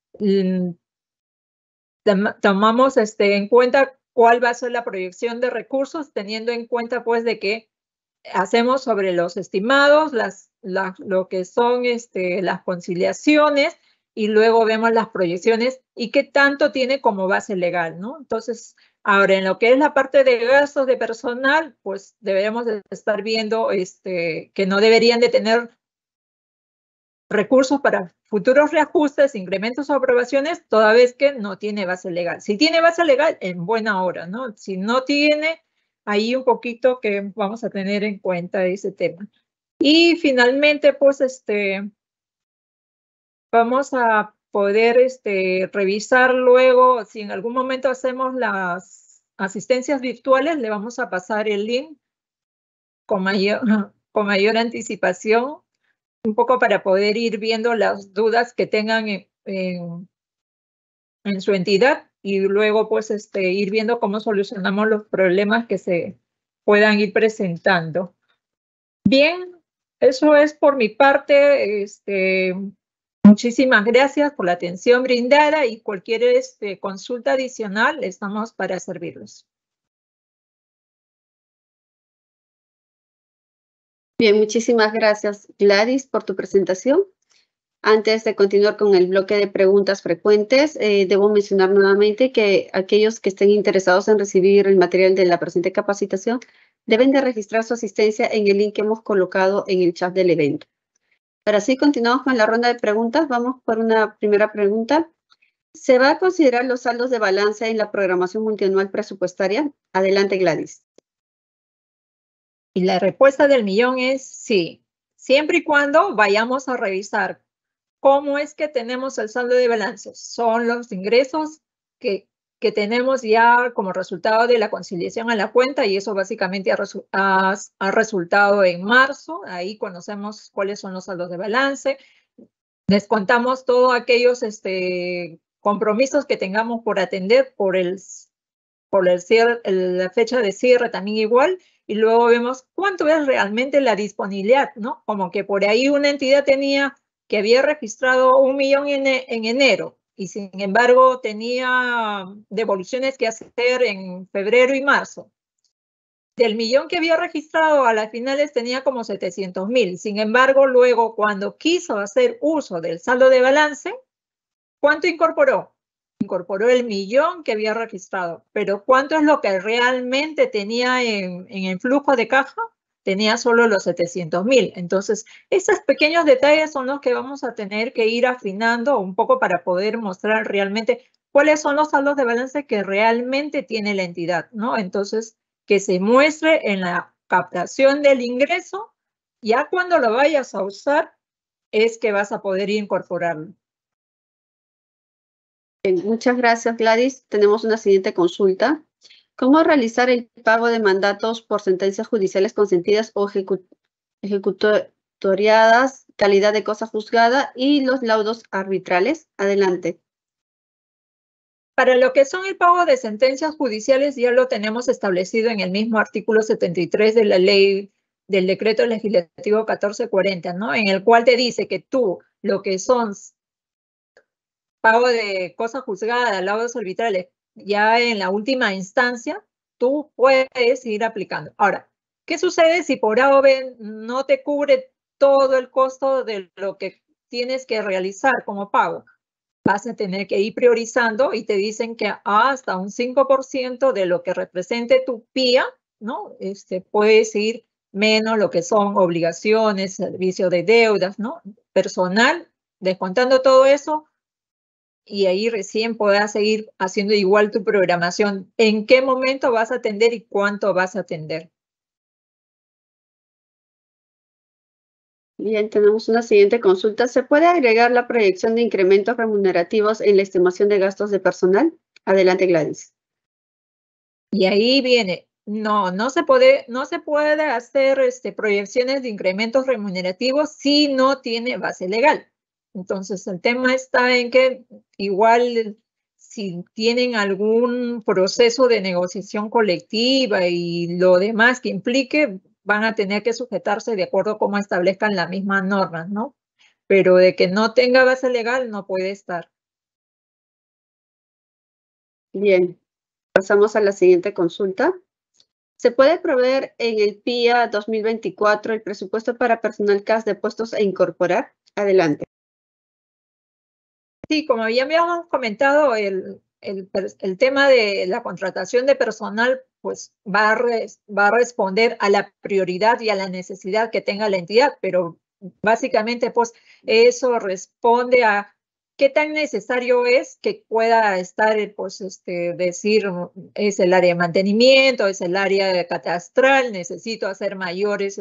Tomamos en cuenta cuál va a ser la proyección de recursos, teniendo en cuenta pues de que hacemos sobre los estimados, lo que son las conciliaciones y luego vemos las proyecciones y qué tanto tiene como base legal, ¿no? Entonces, ahora en lo que es la parte de gastos de personal, pues deberíamos de estar viendo que no deberían de tener recursos para futuros reajustes, incrementos o aprobaciones, toda vez que no tiene base legal. Si tiene base legal, en buena hora, ¿no? Si no tiene, ahí un poquito que vamos a tener en cuenta ese tema. Y finalmente, pues, vamos a poder revisar luego, si en algún momento hacemos las asistencias virtuales, le vamos a pasar el link con mayor anticipación, un poco para poder ir viendo las dudas que tengan en su entidad y luego pues ir viendo cómo solucionamos los problemas que se puedan ir presentando. Bien, eso es por mi parte. Muchísimas gracias por la atención brindada y cualquier consulta adicional estamos para servirlos. Bien, muchísimas gracias, Gladys, por tu presentación. Antes de continuar con el bloque de preguntas frecuentes, debo mencionar nuevamente que aquellos que estén interesados en recibir el material de la presente capacitación deben de registrar su asistencia en el link que hemos colocado en el chat del evento. Ahora sí, continuamos con la ronda de preguntas. Vamos por una primera pregunta. ¿Se va a considerar los saldos de balance en la programación multianual presupuestaria? Adelante, Gladys. Y la respuesta del millón es sí, siempre y cuando vayamos a revisar cómo es que tenemos el saldo de balance. Son los ingresos que tenemos ya como resultado de la conciliación a la cuenta y eso básicamente ha resultado en marzo. Ahí conocemos cuáles son los saldos de balance. Descontamos todos aquellos compromisos que tengamos por atender por el cierre, la fecha de cierre también igual, y luego vemos cuánto es realmente la disponibilidad, ¿no? Como que por ahí una entidad tenía que había registrado 1 millón en enero y sin embargo tenía devoluciones que hacer en febrero y marzo. Del millón que había registrado a las finales tenía como 700,000. Sin embargo, luego cuando quiso hacer uso del saldo de balance, ¿cuánto incorporó? Incorporó el millón que había registrado, pero ¿cuánto es lo que realmente tenía en el flujo de caja? Tenía solo los 700,000. Entonces, esos pequeños detalles son los que vamos a tener que ir afinando un poco para poder mostrar realmente cuáles son los saldos de balance que realmente tiene la entidad, ¿no? Entonces, que se muestre en la captación del ingreso, ya cuando lo vayas a usar, es que vas a poder incorporarlo. Bien, muchas gracias, Gladys. Tenemos una siguiente consulta. ¿Cómo realizar el pago de mandatos por sentencias judiciales consentidas o ejecutoriadas, calidad de cosa juzgada y los laudos arbitrales? Adelante. Para lo que son el pago de sentencias judiciales ya lo tenemos establecido en el mismo artículo 73 de la ley del decreto legislativo 1440, ¿no? En el cual te dice que tú, lo que son pago de cosa juzgada, laudos arbitrales, ya en la última instancia, tú puedes ir aplicando. Ahora, ¿Qué sucede si por A o B no te cubre todo el costo de lo que tienes que realizar como pago? Vas a tener que ir priorizando y te dicen que hasta un 5% de lo que represente tu PIA, ¿no? Puedes ir menos lo que son obligaciones, servicio de deudas, ¿no? Personal, descontando todo eso, y ahí recién podrás seguir haciendo igual tu programación. ¿En qué momento vas a atender y cuánto vas a atender? Bien, tenemos una siguiente consulta. ¿Se puede agregar la proyección de incrementos remunerativos en la estimación de gastos de personal? Adelante, Gladys. Y ahí viene, no se puede hacer proyecciones de incrementos remunerativos si no tiene base legal. Entonces, el tema está en que igual si tienen algún proceso de negociación colectiva y lo demás que implique, van a tener que sujetarse de acuerdo a cómo establezcan las mismas normas, ¿no? Pero de que no tenga base legal, no puede estar. Bien, pasamos a la siguiente consulta. ¿Se puede proveer en el PIA 2024 el presupuesto para personal CAS de puestos a incorporar? Adelante. Sí, como ya habíamos comentado, el tema de la contratación de personal pues va a responder a la prioridad y a la necesidad que tenga la entidad, pero básicamente pues eso responde a qué tan necesario es que pueda estar, pues decir, es el área de mantenimiento, es el área catastral, necesito hacer mayores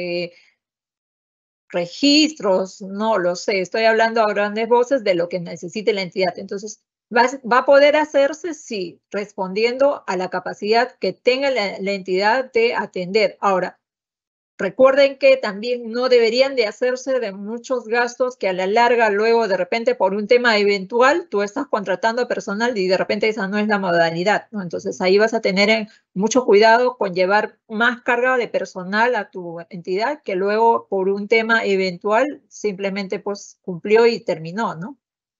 registros, no lo sé, estoy hablando a grandes voces de lo que necesite la entidad. Entonces, va a poder hacerse, sí, respondiendo a la capacidad que tenga la entidad de atender. Ahora, recuerden que también no deberían de hacerse de muchos gastos que a la larga, luego de repente por un tema eventual, tú estás contratando personal y de repente esa no es la modalidad, ¿no? Entonces ahí vas a tener mucho cuidado con llevar más carga de personal a tu entidad que luego por un tema eventual simplemente pues cumplió y terminó, ¿no?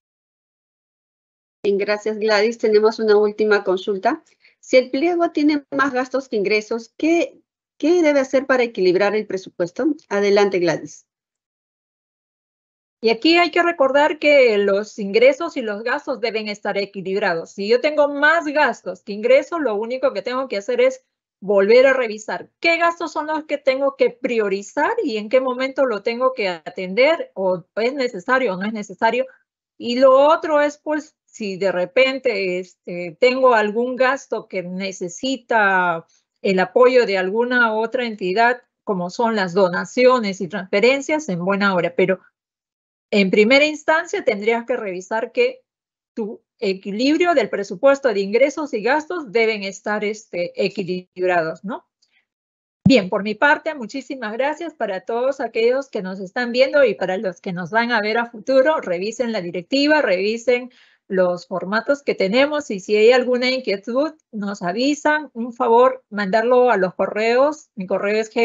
Bien, gracias, Gladys. Tenemos una última consulta. Si el pliego tiene más gastos que ingresos, ¿qué debe hacer para equilibrar el presupuesto? Adelante, Gladys. Y aquí hay que recordar que los ingresos y los gastos deben estar equilibrados. Si yo tengo más gastos que ingresos, lo único que tengo que hacer es volver a revisar qué gastos son los que tengo que priorizar y en qué momento lo tengo que atender o es necesario o no es necesario. Y lo otro es, pues, si de repente tengo algún gasto que necesita el apoyo de alguna otra entidad, como son las donaciones y transferencias, en buena hora. Pero en primera instancia tendrías que revisar que tu equilibrio del presupuesto de ingresos y gastos deben estar equilibrados, ¿no? Bien, por mi parte, muchísimas gracias para todos aquellos que nos están viendo y para los que nos van a ver a futuro. Revisen la directiva, revisen los formatos que tenemos y si hay alguna inquietud, nos avisan. Un favor, mandarlo a los correos. Mi correo es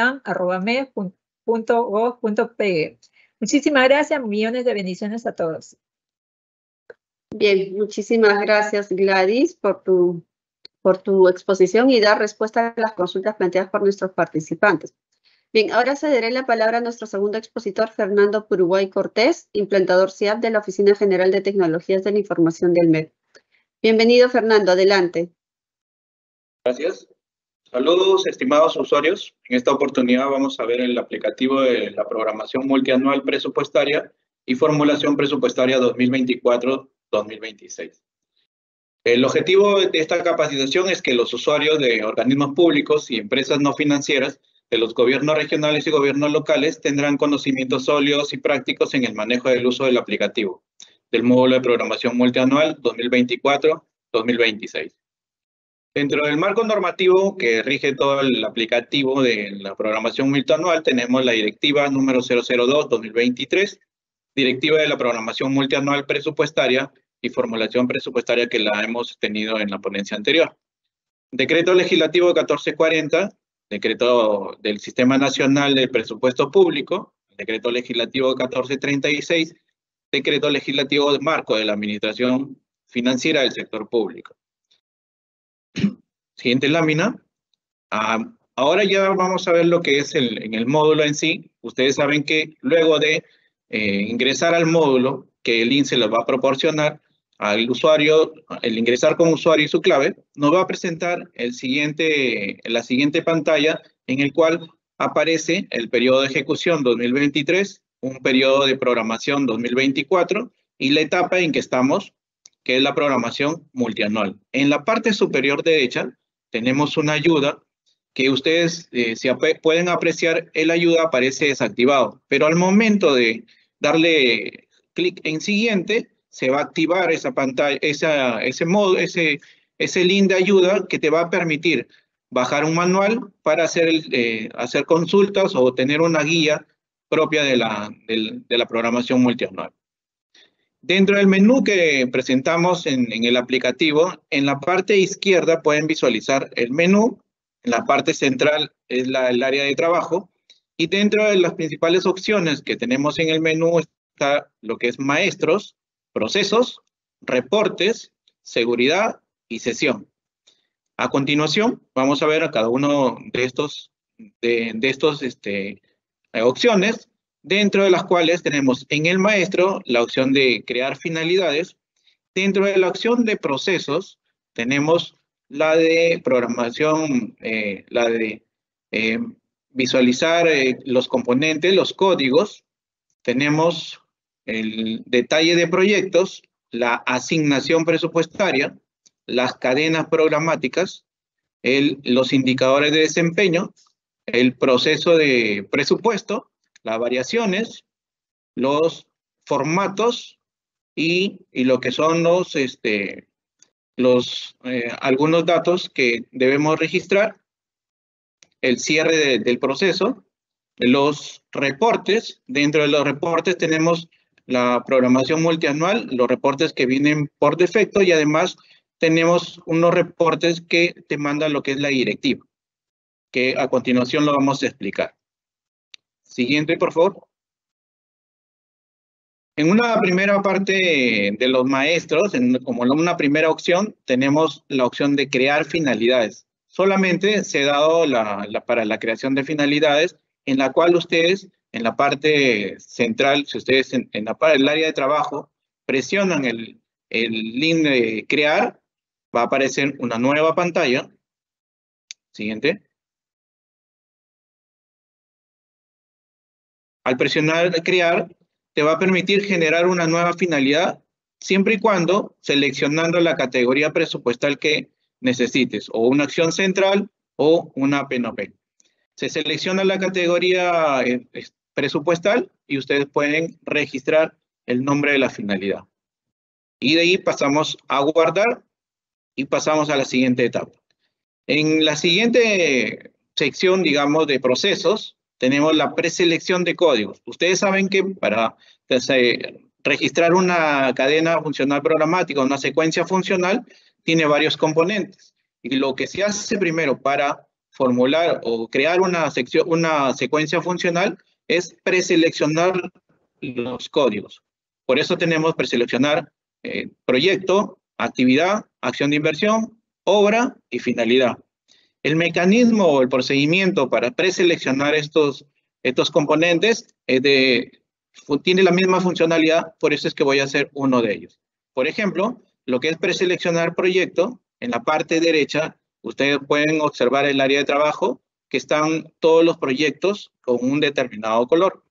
gavilan@med.gov.pe. Muchísimas gracias, millones de bendiciones a todos. Bien, muchísimas gracias, Gladys, por tu exposición y dar respuesta a las consultas planteadas por nuestros participantes. Bien, ahora cederé la palabra a nuestro segundo expositor, Fernando Puruguay Cortés, implantador CIAP de la Oficina General de Tecnologías de la Información del MEF. Bienvenido, Fernando, adelante. Gracias. Saludos, estimados usuarios. En esta oportunidad vamos a ver el aplicativo de la programación multianual presupuestaria y formulación presupuestaria 2024-2026. El objetivo de esta capacitación es que los usuarios de organismos públicos y empresas no financieras de los gobiernos regionales y gobiernos locales tendrán conocimientos sólidos y prácticos en el manejo del uso del aplicativo del módulo de programación multianual 2024-2026. Dentro del marco normativo que rige todo el aplicativo de la programación multianual, tenemos la directiva número 002-2023, directiva de la programación multianual presupuestaria y formulación presupuestaria que la hemos tenido en la ponencia anterior. Decreto legislativo 1440, decreto del Sistema Nacional del Presupuesto Público, decreto legislativo 1436, decreto legislativo de marco de la Administración Financiera del Sector Público. Siguiente lámina. ahora ya vamos a ver lo que es en el módulo en sí. Ustedes saben que luego de ingresar al módulo que el INSEE les va a proporcionar al usuario, el ingresar con usuario y su clave, nos va a presentar la siguiente pantalla en el cual aparece el periodo de ejecución 2023, un periodo de programación 2024 y la etapa en que estamos, que es la programación multianual. En la parte superior derecha tenemos una ayuda que ustedes, si pueden apreciar, el ayuda aparece desactivado, pero al momento de darle clic en siguiente, se va a activar esa pantalla, ese link de ayuda que te va a permitir bajar un manual para hacer consultas o tener una guía propia de la programación multianual. Dentro del menú que presentamos en el aplicativo, en la parte izquierda pueden visualizar el menú, en la parte central es el área de trabajo, y dentro de las principales opciones que tenemos en el menú está lo que es maestros, procesos, reportes, seguridad y sesión. A continuación, vamos a ver a cada uno de estos opciones, dentro de las cuales tenemos en el maestro la opción de crear finalidades. Dentro de la opción de procesos, tenemos la de programación, la de visualizar los componentes, los códigos. Tenemos el detalle de proyectos, la asignación presupuestaria, las cadenas programáticas, los indicadores de desempeño, el proceso de presupuesto, las variaciones, los formatos y lo que son algunos datos que debemos registrar, el cierre del proceso, los reportes. Dentro de los reportes tenemos la programación multianual, los reportes que vienen por defecto, y además tenemos unos reportes que te mandan lo que es la directiva, que a continuación lo vamos a explicar. Siguiente, por favor. En una primera parte de los maestros, como una primera opción, tenemos la opción de crear finalidades. Solamente se ha dado para la creación de finalidades, en la cual ustedes, en la parte central, si ustedes en el área de trabajo, presionan el link de crear, va a aparecer una nueva pantalla. Siguiente. Al presionar crear, te va a permitir generar una nueva finalidad, siempre y cuando seleccionando la categoría presupuestal que necesites, o una acción central o una PNP. Se selecciona la categoría presupuestal y ustedes pueden registrar el nombre de la finalidad. Y de ahí pasamos a guardar y pasamos a la siguiente etapa. En la siguiente sección, digamos, de procesos, tenemos la preselección de códigos. Ustedes saben que para registrar una cadena funcional programática, una secuencia funcional, tiene varios componentes. Y lo que se hace primero para formular o crear una secuencia funcional es preseleccionar los códigos. Por eso tenemos preseleccionar proyecto, actividad, acción de inversión, obra y finalidad. El mecanismo o el procedimiento para preseleccionar estos componentes tiene la misma funcionalidad, por eso es que voy a hacer uno de ellos. Por ejemplo, lo que es preseleccionar proyecto, en la parte derecha, ustedes pueden observar el área de trabajo, que están todos los proyectos con un determinado color.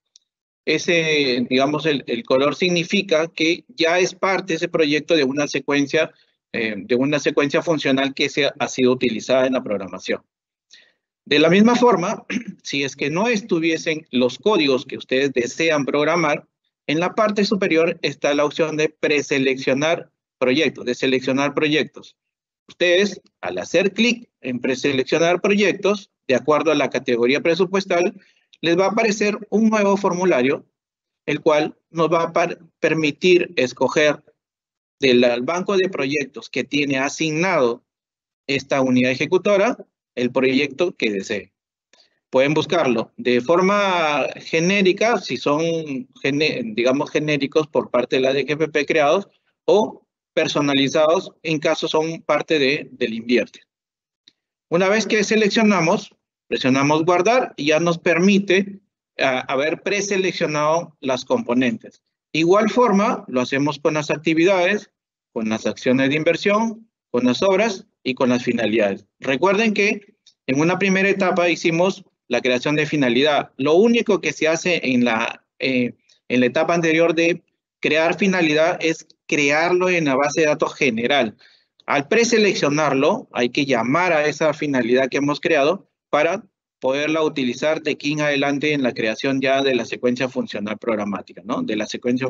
Ese, digamos, el color significa que ya es parte ese proyecto de una secuencia funcional que ha sido utilizada en la programación. De la misma forma, si es que no estuviesen los códigos que ustedes desean programar, en la parte superior está la opción de preseleccionar proyectos, de seleccionar proyectos. Ustedes, al hacer clic en preseleccionar proyectos, de acuerdo a la categoría presupuestal, les va a aparecer un nuevo formulario, el cual nos va a permitir escoger del banco de proyectos que tiene asignado esta unidad ejecutora, el proyecto que desee. Pueden buscarlo de forma genérica, si son, digamos, genéricos por parte de la DGPP creados, o personalizados en caso son parte del invierte. Una vez que seleccionamos, Presionamos guardar y ya nos permite haber preseleccionado las componentes. Igual forma, lo hacemos con las actividades, con las acciones de inversión, con las obras y con las finalidades. Recuerden que en una primera etapa hicimos la creación de finalidad. Lo único que se hace en la etapa anterior de crear finalidad es crearlo en la base de datos general. Al preseleccionarlo, hay que llamar a esa finalidad que hemos creado para poderla utilizar de aquí en adelante en la creación ya de la secuencia funcional programática, ¿no? De la secuencia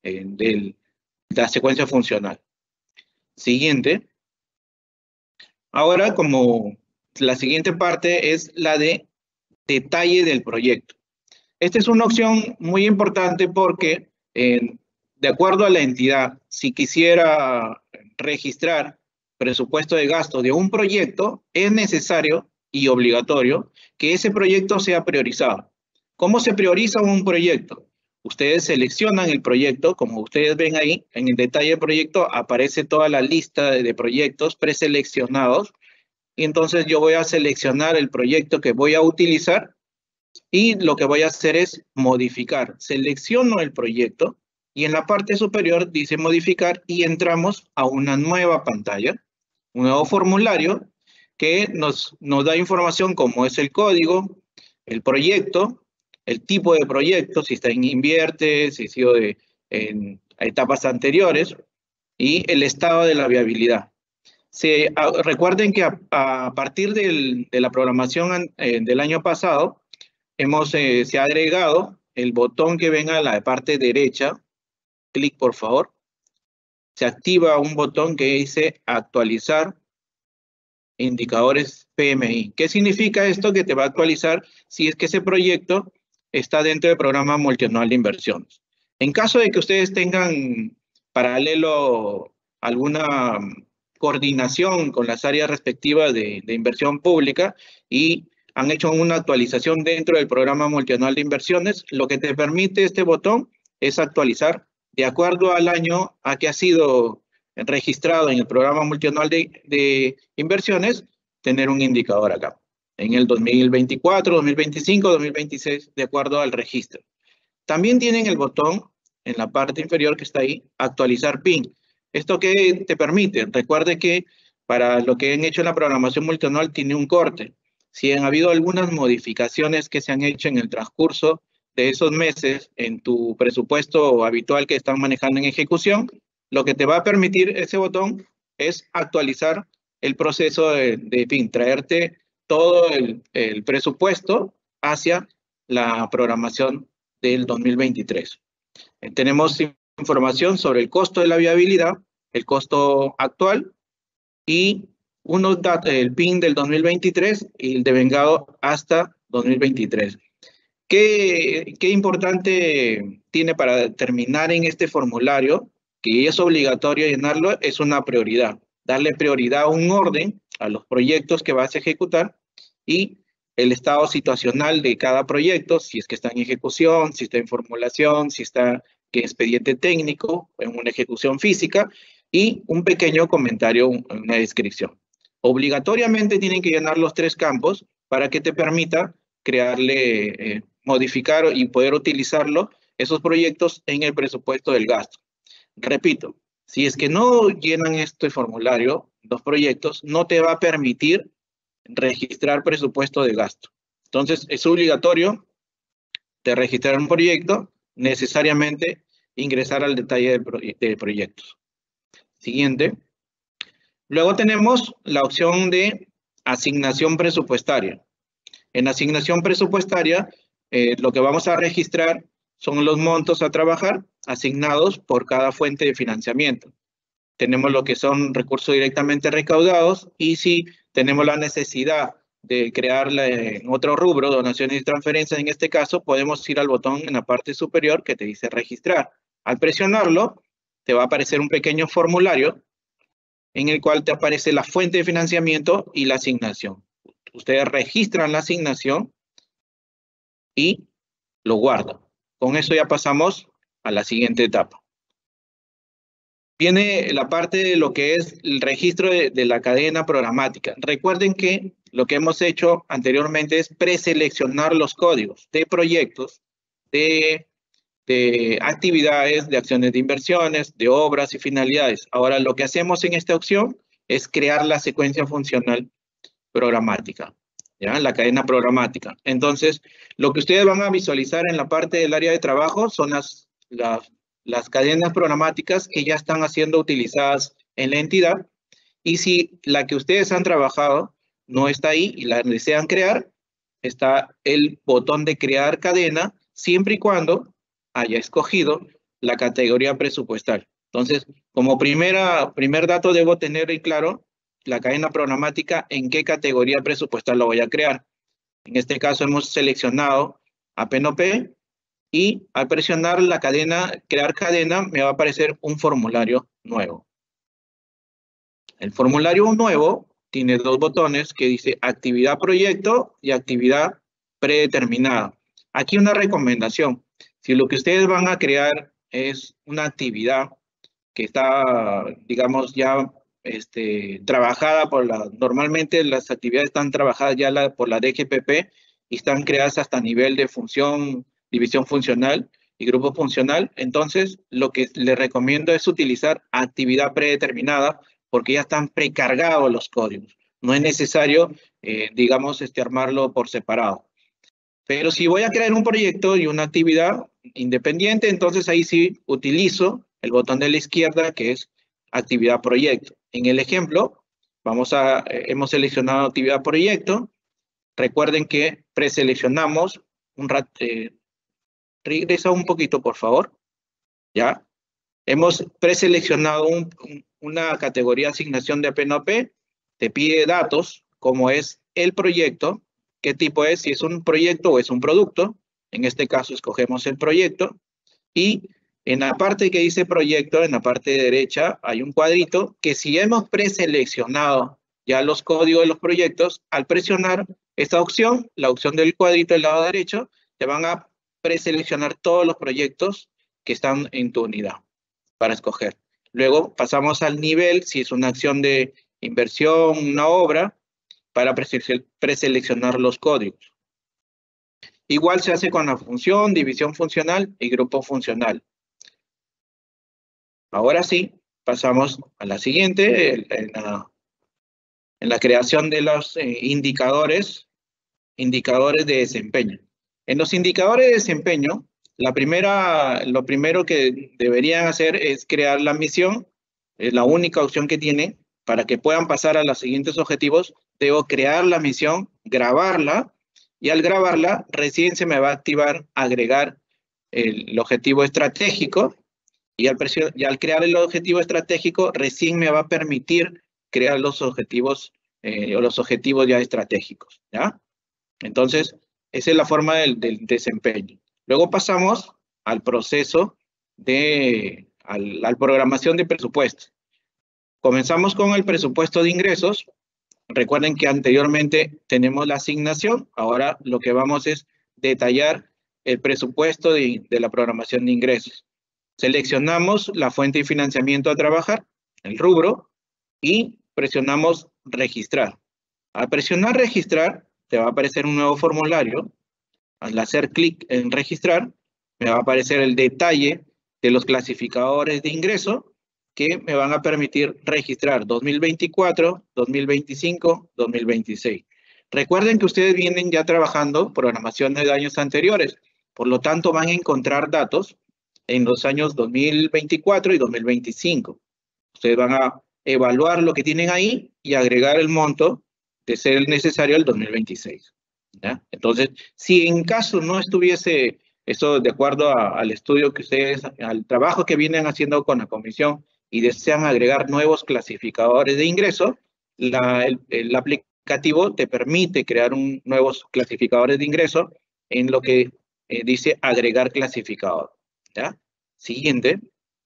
funcional. Siguiente. Ahora, como la siguiente parte es la de detalle del proyecto. Esta es una opción muy importante porque, de acuerdo a la entidad, si quisiera registrar presupuesto de gasto de un proyecto, es necesario y obligatorio que ese proyecto sea priorizado. ¿Cómo se prioriza un proyecto? Ustedes seleccionan el proyecto, como ustedes ven ahí, en el detalle del proyecto aparece toda la lista de proyectos preseleccionados, y entonces yo voy a seleccionar el proyecto que voy a utilizar y lo que voy a hacer es modificar. Selecciono el proyecto y en la parte superior dice modificar y entramos a una nueva pantalla, un nuevo formulario que nos da información como es el código, el proyecto, el tipo de proyecto, si está en invierte, si ha sido en etapas anteriores y el estado de la viabilidad. Recuerden que a partir de la programación del año pasado, se ha agregado el botón que ven a la parte derecha, clic por favor, se activa un botón que dice actualizar indicadores PMI. ¿Qué significa esto? Que te va a actualizar si es que ese proyecto está dentro del programa multianual de inversiones. En caso de que ustedes tengan paralelo alguna coordinación con las áreas respectivas de inversión pública y han hecho una actualización dentro del programa multianual de inversiones, lo que te permite este botón es actualizar de acuerdo al año a que ha sido registrado en el programa multianual de inversiones, tener un indicador acá. En el 2024, 2025, 2026, de acuerdo al registro. También tienen el botón en la parte inferior que está ahí, actualizar PIN. ¿Esto qué te permite? Recuerde que para lo que han hecho en la programación multianual tiene un corte. Si han habido algunas modificaciones que se han hecho en el transcurso de esos meses en tu presupuesto habitual que están manejando en ejecución, lo que te va a permitir ese botón es actualizar el proceso de PIN, traerte todo el presupuesto hacia la programación del 2023. Tenemos información sobre el costo de la viabilidad, el costo actual y unos datos, el PIN del 2023 y el devengado hasta 2023. ¿Qué importante tiene para terminar en este formulario? Que es obligatorio llenarlo, es una prioridad. Darle prioridad a un orden a los proyectos que vas a ejecutar y el estado situacional de cada proyecto, si es que está en ejecución, si está en formulación, si está en expediente técnico, en una ejecución física, y un pequeño comentario, una descripción. Obligatoriamente tienen que llenar los 3 campos para que te permita crearle, modificar y poder utilizarlo, esos proyectos en el presupuesto del gasto. Repito, si es que no llenan este formulario, los proyectos, no te va a permitir registrar presupuesto de gasto. Entonces, es obligatorio de registrar un proyecto, necesariamente ingresar al detalle de proyectos. Siguiente. Luego tenemos la opción de asignación presupuestaria. En asignación presupuestaria, lo que vamos a registrar son los montos a trabajar asignados por cada fuente de financiamiento. Tenemos lo que son recursos directamente recaudados y si tenemos la necesidad de crear otro rubro, donaciones y transferencias, en este caso podemos ir al botón en la parte superior que te dice registrar. Al presionarlo, te va a aparecer un pequeño formulario en el cual te aparece la fuente de financiamiento y la asignación. Ustedes registran la asignación y lo guardan. Con eso ya pasamos a la siguiente etapa. Viene la parte de lo que es el registro de la cadena programática. Recuerden que lo que hemos hecho anteriormente es preseleccionar los códigos de proyectos, de actividades, de acciones de inversiones, de obras y finalidades. Ahora, lo que hacemos en esta opción es crear la secuencia funcional programática, ¿ya? La cadena programática. Entonces, lo que ustedes van a visualizar en la parte del área de trabajo son las cadenas programáticas que ya están siendo utilizadas en la entidad. Y si la que ustedes han trabajado no está ahí y la desean crear, está el botón de crear cadena, siempre y cuando haya escogido la categoría presupuestal. Entonces, como primer dato debo tener en claro la cadena programática en qué categoría presupuestal lo voy a crear. En este caso hemos seleccionado a PNP y al presionar la cadena, crear cadena, me va a aparecer un formulario nuevo. El formulario nuevo tiene dos botones que dice actividad proyecto y actividad predeterminada. Aquí una recomendación. Si lo que ustedes van a crear es una actividad que está, digamos, ya trabajada normalmente las actividades están trabajadas ya por la DGPP y están creadas hasta nivel de función, división funcional y grupo funcional. Entonces, lo que les recomiendo es utilizar actividad predeterminada porque ya están precargados los códigos. No es necesario, digamos, armarlo por separado. Pero si voy a crear un proyecto y una actividad independiente, entonces ahí sí utilizo el botón de la izquierda que es actividad proyecto. En el ejemplo, hemos seleccionado actividad proyecto. Recuerden que preseleccionamos regresa un poquito, por favor. ¿Ya? Hemos preseleccionado una categoría asignación de PNP. Te pide datos, como es el proyecto, qué tipo es, si es un proyecto o es un producto. En este caso escogemos el proyecto. Y en la parte que dice proyecto, en la parte derecha, hay un cuadrito que si hemos preseleccionado ya los códigos de los proyectos, al presionar esta opción, la opción del cuadrito del lado derecho, te van a preseleccionar todos los proyectos que están en tu unidad para escoger. Luego pasamos al nivel, si es una acción de inversión, una obra, para preseleccionar los códigos. Igual se hace con la función, división funcional y grupo funcional. Ahora sí, pasamos a la siguiente, en la creación de los indicadores de desempeño. En los indicadores de desempeño, lo primero que deberían hacer es crear la misión, es la única opción que tienen para que puedan pasar a los siguientes objetivos. Debo crear la misión, grabarla, y al grabarla recién se me va a activar agregar el objetivo estratégico, y al crear el objetivo estratégico recién me va a permitir crear los objetivos o los objetivos ya estratégicos, ¿ya? Entonces, esa es la forma del desempeño. Luego pasamos al proceso a la programación de presupuestos. Comenzamos con el presupuesto de ingresos. Recuerden que anteriormente tenemos la asignación. Ahora lo que vamos es detallar el presupuesto de la programación de ingresos. Seleccionamos la fuente de financiamiento a trabajar, el rubro, y presionamos registrar. Al presionar registrar, te va a aparecer un nuevo formulario. Al hacer clic en registrar, me va a aparecer el detalle de los clasificadores de ingreso que me van a permitir registrar 2024, 2025, 2026. Recuerden que ustedes vienen ya trabajando programaciones de años anteriores, por lo tanto van a encontrar datos en los años 2024 y 2025. Ustedes van a evaluar lo que tienen ahí y agregar el monto de ser necesario el 2026. ¿Ya? Entonces, si en caso no estuviese eso de acuerdo al estudio que ustedes, al trabajo que vienen haciendo con la comisión y desean agregar nuevos clasificadores de ingreso, el aplicativo te permite crear nuevos clasificadores de ingreso en lo que dice agregar clasificador. ¿Ya? Siguiente.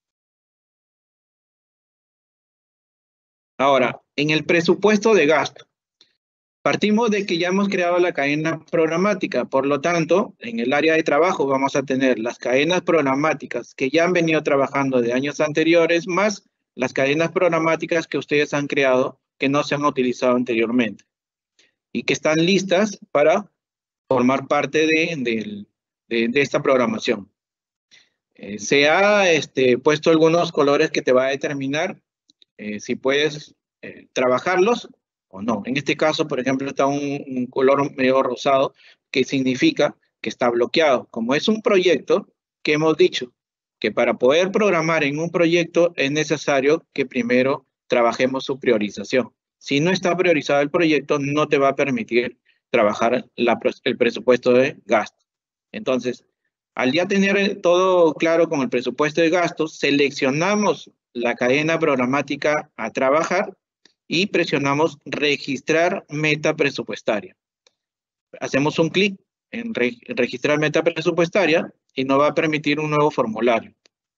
Ahora, en el presupuesto de gasto, partimos de que ya hemos creado la cadena programática, por lo tanto, en el área de trabajo vamos a tener las cadenas programáticas que ya han venido trabajando de años anteriores, más las cadenas programáticas que ustedes han creado que no se han utilizado anteriormente. y que están listas para formar parte de esta programación. Se ha puesto algunos colores que te va a determinar si puedes trabajarlos o no. En este caso, por ejemplo, está un color medio rosado que significa que está bloqueado. Como es un proyecto, que hemos dicho que para poder programar en un proyecto es necesario que primero trabajemos su priorización. Si no está priorizado el proyecto, no te va a permitir trabajar el presupuesto de gasto. Entonces, al ya tener todo claro con el presupuesto de gastos, seleccionamos la cadena programática a trabajar y presionamos registrar meta presupuestaria. Hacemos un clic en registrar meta presupuestaria y nos va a permitir un nuevo formulario.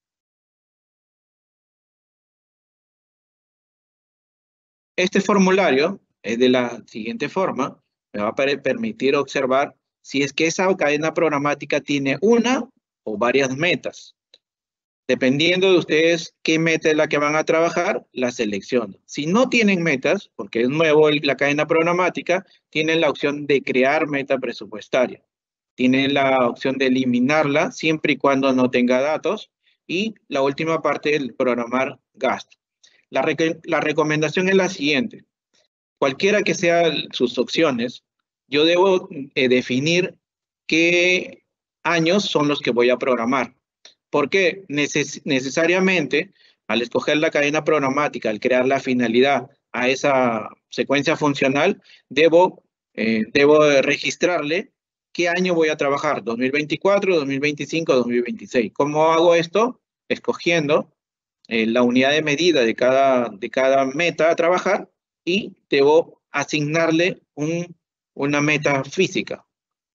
Este formulario es de la siguiente forma. Me va a permitir observar si es que esa cadena programática tiene una o varias metas. Dependiendo de ustedes qué meta es la que van a trabajar, la seleccionan. Si no tienen metas, porque es nuevo la cadena programática, tienen la opción de crear meta presupuestaria. Tienen la opción de eliminarla siempre y cuando no tenga datos. Y la última parte es programar gasto. La recomendación es la siguiente. Cualquiera que sean sus opciones, yo debo definir qué años son los que voy a programar. Porque necesariamente, al escoger la cadena programática, al crear la finalidad a esa secuencia funcional, debo registrarle qué año voy a trabajar, 2024, 2025, 2026. ¿Cómo hago esto? Escogiendo la unidad de medida de cada meta a trabajar y debo asignarle una meta física.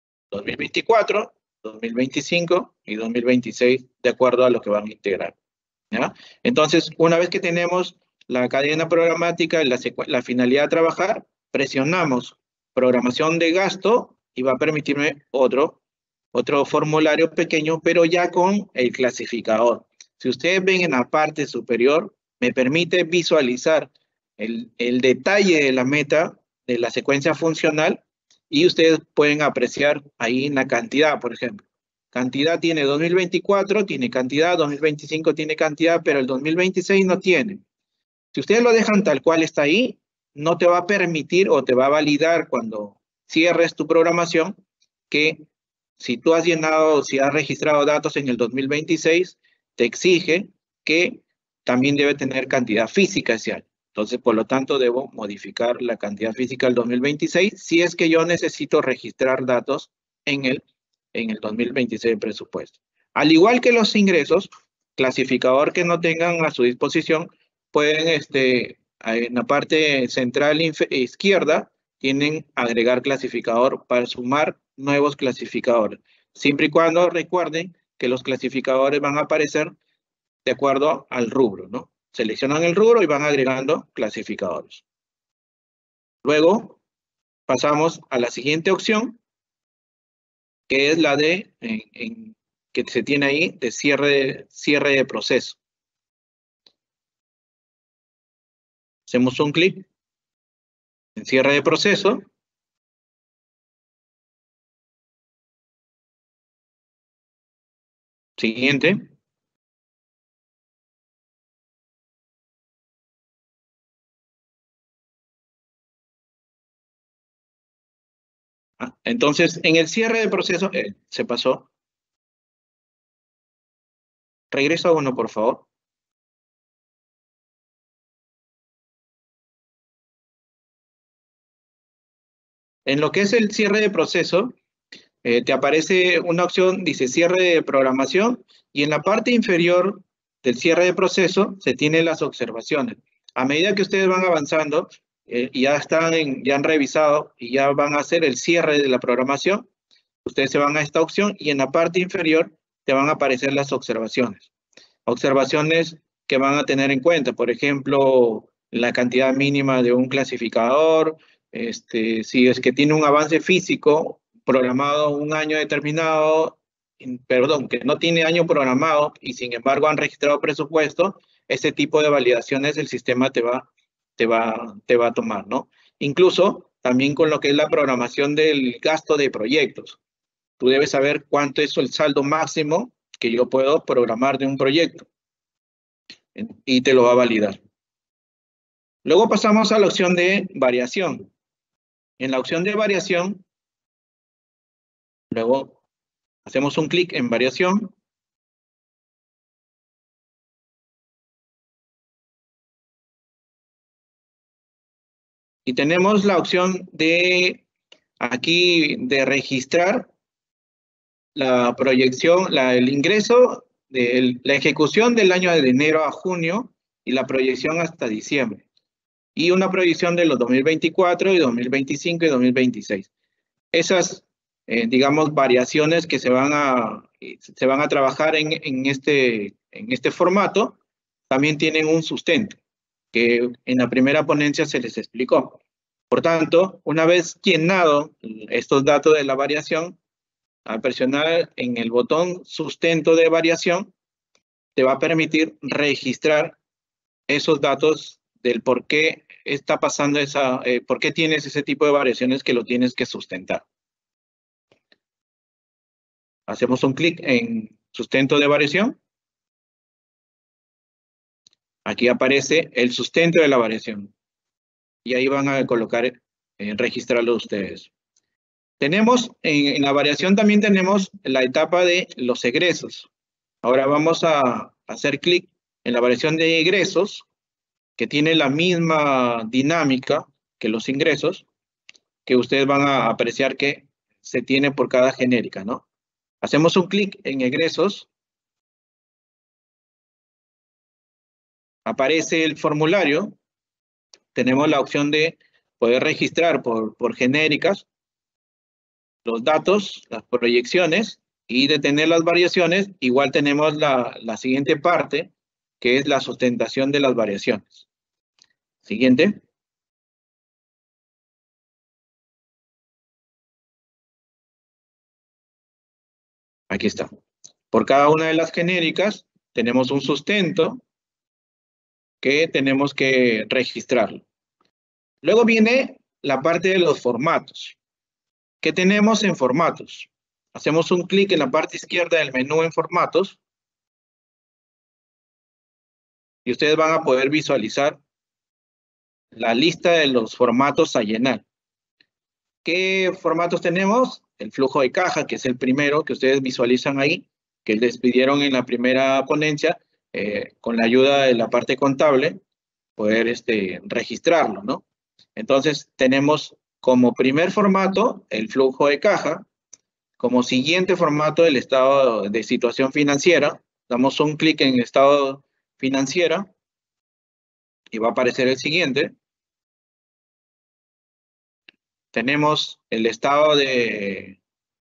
2024, 2025 y 2026, de acuerdo a lo que van a integrar. ¿Ya? Entonces, una vez que tenemos la cadena programática, la finalidad de trabajar, presionamos programación de gasto y va a permitirme otro formulario pequeño, pero ya con el clasificador. Si ustedes ven en la parte superior, me permite visualizar el detalle de la meta, de la secuencia funcional, y ustedes pueden apreciar ahí la cantidad, por ejemplo. Cantidad tiene 2024, tiene cantidad, 2025 tiene cantidad, pero el 2026 no tiene. Si ustedes lo dejan tal cual está ahí, no te va a permitir o te va a validar cuando cierres tu programación que si tú has llenado, si has registrado datos en el 2026, te exige que también debe tener cantidad física ese año. Entonces, por lo tanto, debo modificar la cantidad física del 2026 si es que yo necesito registrar datos en el 2026 de presupuesto. Al igual que los ingresos, clasificador que no tengan a su disposición, pueden, en la parte central izquierda, tienen agregar clasificador para sumar nuevos clasificadores. Siempre y cuando recuerden que los clasificadores van a aparecer de acuerdo al rubro, ¿no? Seleccionan el rubro y van agregando clasificadores. Luego pasamos a la siguiente opción, que es la de que se tiene ahí de cierre de proceso. Hacemos un clic en cierre de proceso. Siguiente. Entonces, en el cierre de proceso, se pasó. Regresa uno, por favor. En lo que es el cierre de proceso, te aparece una opción, dice cierre de programación, y en la parte inferior del cierre de proceso se tienen las observaciones. A medida que ustedes van avanzando, y ya han revisado y ya van a hacer el cierre de la programación, ustedes se van a esta opción y en la parte inferior te van a aparecer las observaciones. Observaciones que van a tener en cuenta, por ejemplo, la cantidad mínima de un clasificador, si es que tiene un avance físico programado un año determinado, perdón, que no tiene año programado y sin embargo han registrado presupuesto, ese tipo de validaciones el sistema te va a tomar, ¿no? Incluso también con lo que es la programación del gasto de proyectos. Tú debes saber cuánto es el saldo máximo que yo puedo programar de un proyecto y te lo va a validar. Luego pasamos a la opción de variación. En la opción de variación, luego hacemos un clic en variación. Y tenemos la opción de aquí de registrar la proyección, el ingreso, la ejecución del año de enero a junio y la proyección hasta diciembre. Y una proyección de los 2024 y 2025 y 2026. Esas, digamos, variaciones que se van a trabajar en este formato, también tienen un sustento, que en la primera ponencia se les explicó. Por tanto, una vez llenado estos datos de la variación, al presionar en el botón sustento de variación, te va a permitir registrar esos datos del por qué está pasando por qué tienes ese tipo de variaciones que lo tienes que sustentar. Hacemos un clic en sustento de variación. Aquí aparece el sustento de la variación. Y ahí van a colocar, registrarlo ustedes. Tenemos, en la variación también tenemos la etapa de los egresos. Ahora vamos a hacer clic en la variación de egresos, que tiene la misma dinámica que los ingresos, que ustedes van a apreciar que se tiene por cada genérica, ¿no? Hacemos un clic en egresos. Aparece el formulario. Tenemos la opción de poder registrar por genéricas los datos, las proyecciones y detener las variaciones. Igual tenemos la siguiente parte, que es la sustentación de las variaciones. Siguiente. Aquí está. Por cada una de las genéricas tenemos un sustento que tenemos que registrarlo. Luego viene la parte de los formatos. ¿Qué tenemos en formatos? Hacemos un clic en la parte izquierda del menú en formatos y ustedes van a poder visualizar la lista de los formatos a llenar. ¿Qué formatos tenemos? El flujo de caja, que es el primero que ustedes visualizan ahí, que les pidieron en la primera ponencia, con la ayuda de la parte contable, poder registrarlo, ¿no? Entonces, tenemos como primer formato el flujo de caja, como siguiente formato el estado de situación financiera. Damos un clic en estado financiera y va a aparecer el siguiente. Tenemos el estado de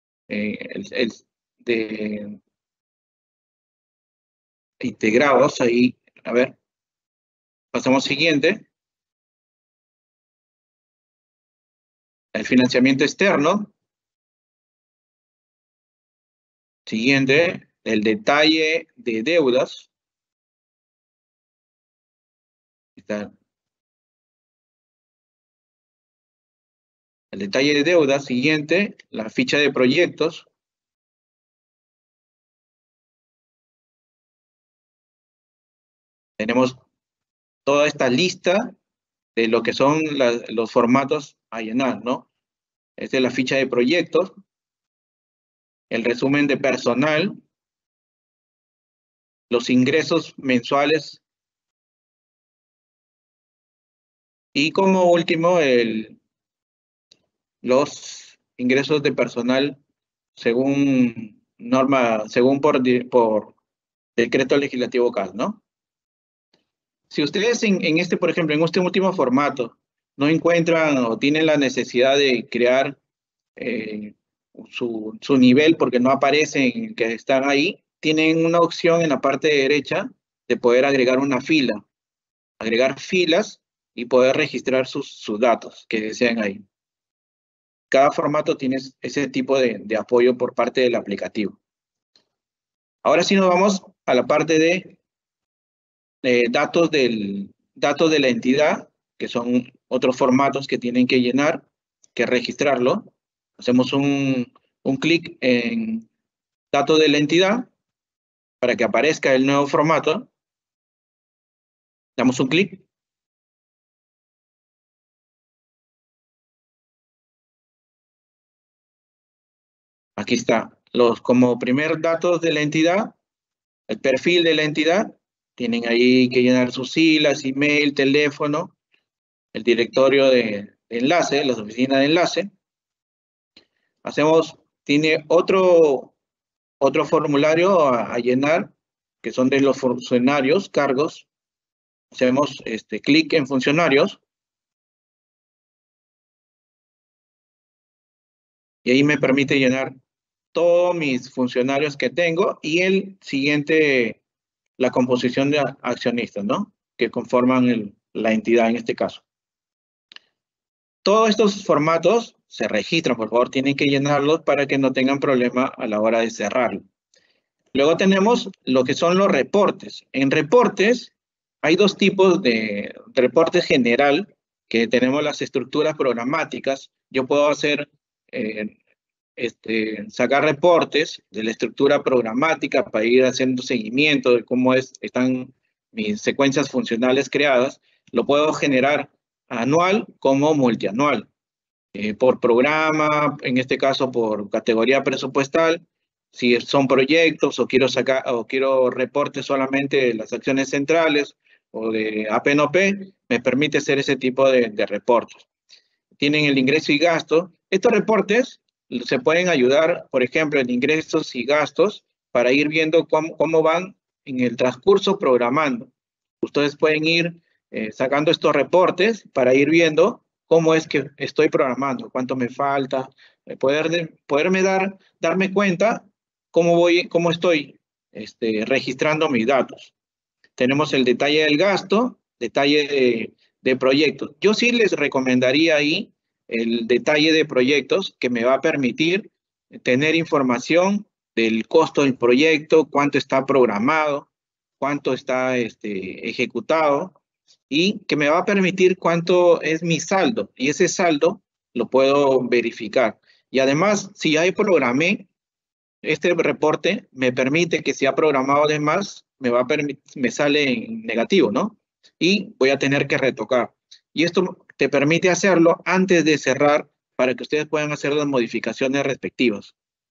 integrados ahí. A ver, pasamos siguiente. El financiamiento externo. Siguiente, el detalle de deudas. Está. El detalle de deudas. Siguiente, la ficha de proyectos. Tenemos toda esta lista de lo que son los formatos a llenar, ¿no? Esta es la ficha de proyectos, el resumen de personal, los ingresos mensuales y como último los ingresos de personal según por decreto legislativo CAS, ¿no? Si ustedes por ejemplo, en este último formato no encuentran o tienen la necesidad de crear su nivel porque no aparecen que están ahí, tienen una opción en la parte derecha de poder agregar una fila, agregar filas y poder registrar sus datos que desean ahí. Cada formato tiene ese tipo de apoyo por parte del aplicativo. Ahora sí nos vamos a la parte de datos de la entidad, que son otros formatos que tienen que llenar. que registrarlo. Hacemos un clic en datos de la entidad para que aparezca el nuevo formato. Damos un clic. Aquí está. Como primer datos de la entidad, el perfil de la entidad. Tienen ahí que llenar sus siglas, email, teléfono, el directorio de enlace, las oficinas de enlace. Tiene otro formulario a llenar, que son de los funcionarios, cargos. Hacemos clic en funcionarios. Y ahí me permite llenar todos mis funcionarios que tengo y el siguiente, la composición de accionistas, ¿no? Que conforman la entidad en este caso. Todos estos formatos se registran, por favor, tienen que llenarlos para que no tengan problema a la hora de cerrarlo. Luego tenemos lo que son los reportes. En reportes hay dos tipos de reportes general, que tenemos las estructuras programáticas. Yo puedo hacer, sacar reportes de la estructura programática para ir haciendo seguimiento de cómo están mis secuencias funcionales creadas. Lo puedo generar anual como multianual, por programa, en este caso por categoría presupuestal, si son proyectos o quiero reportes solamente de las acciones centrales o de AP/NOP, me permite hacer ese tipo de reportes. Tienen el ingreso y gasto. Estos reportes se pueden ayudar, por ejemplo, en ingresos y gastos para ir viendo cómo van en el transcurso programando. Ustedes pueden ir sacando estos reportes para ir viendo cómo es que estoy programando, cuánto me falta, poderme darme cuenta cómo estoy registrando mis datos. Tenemos el detalle del gasto, detalle de proyectos. Yo sí les recomendaría ahí el detalle de proyectos, que me va a permitir tener información del costo del proyecto, cuánto está programado, cuánto está ejecutado, y que me va a permitir cuánto es mi saldo, y ese saldo lo puedo verificar. Y además, si ya programé, este reporte me permite que si ha programado de más, me sale en negativo, ¿no? Y voy a tener que retocar. Y esto te permite hacerlo antes de cerrar para que ustedes puedan hacer las modificaciones respectivas.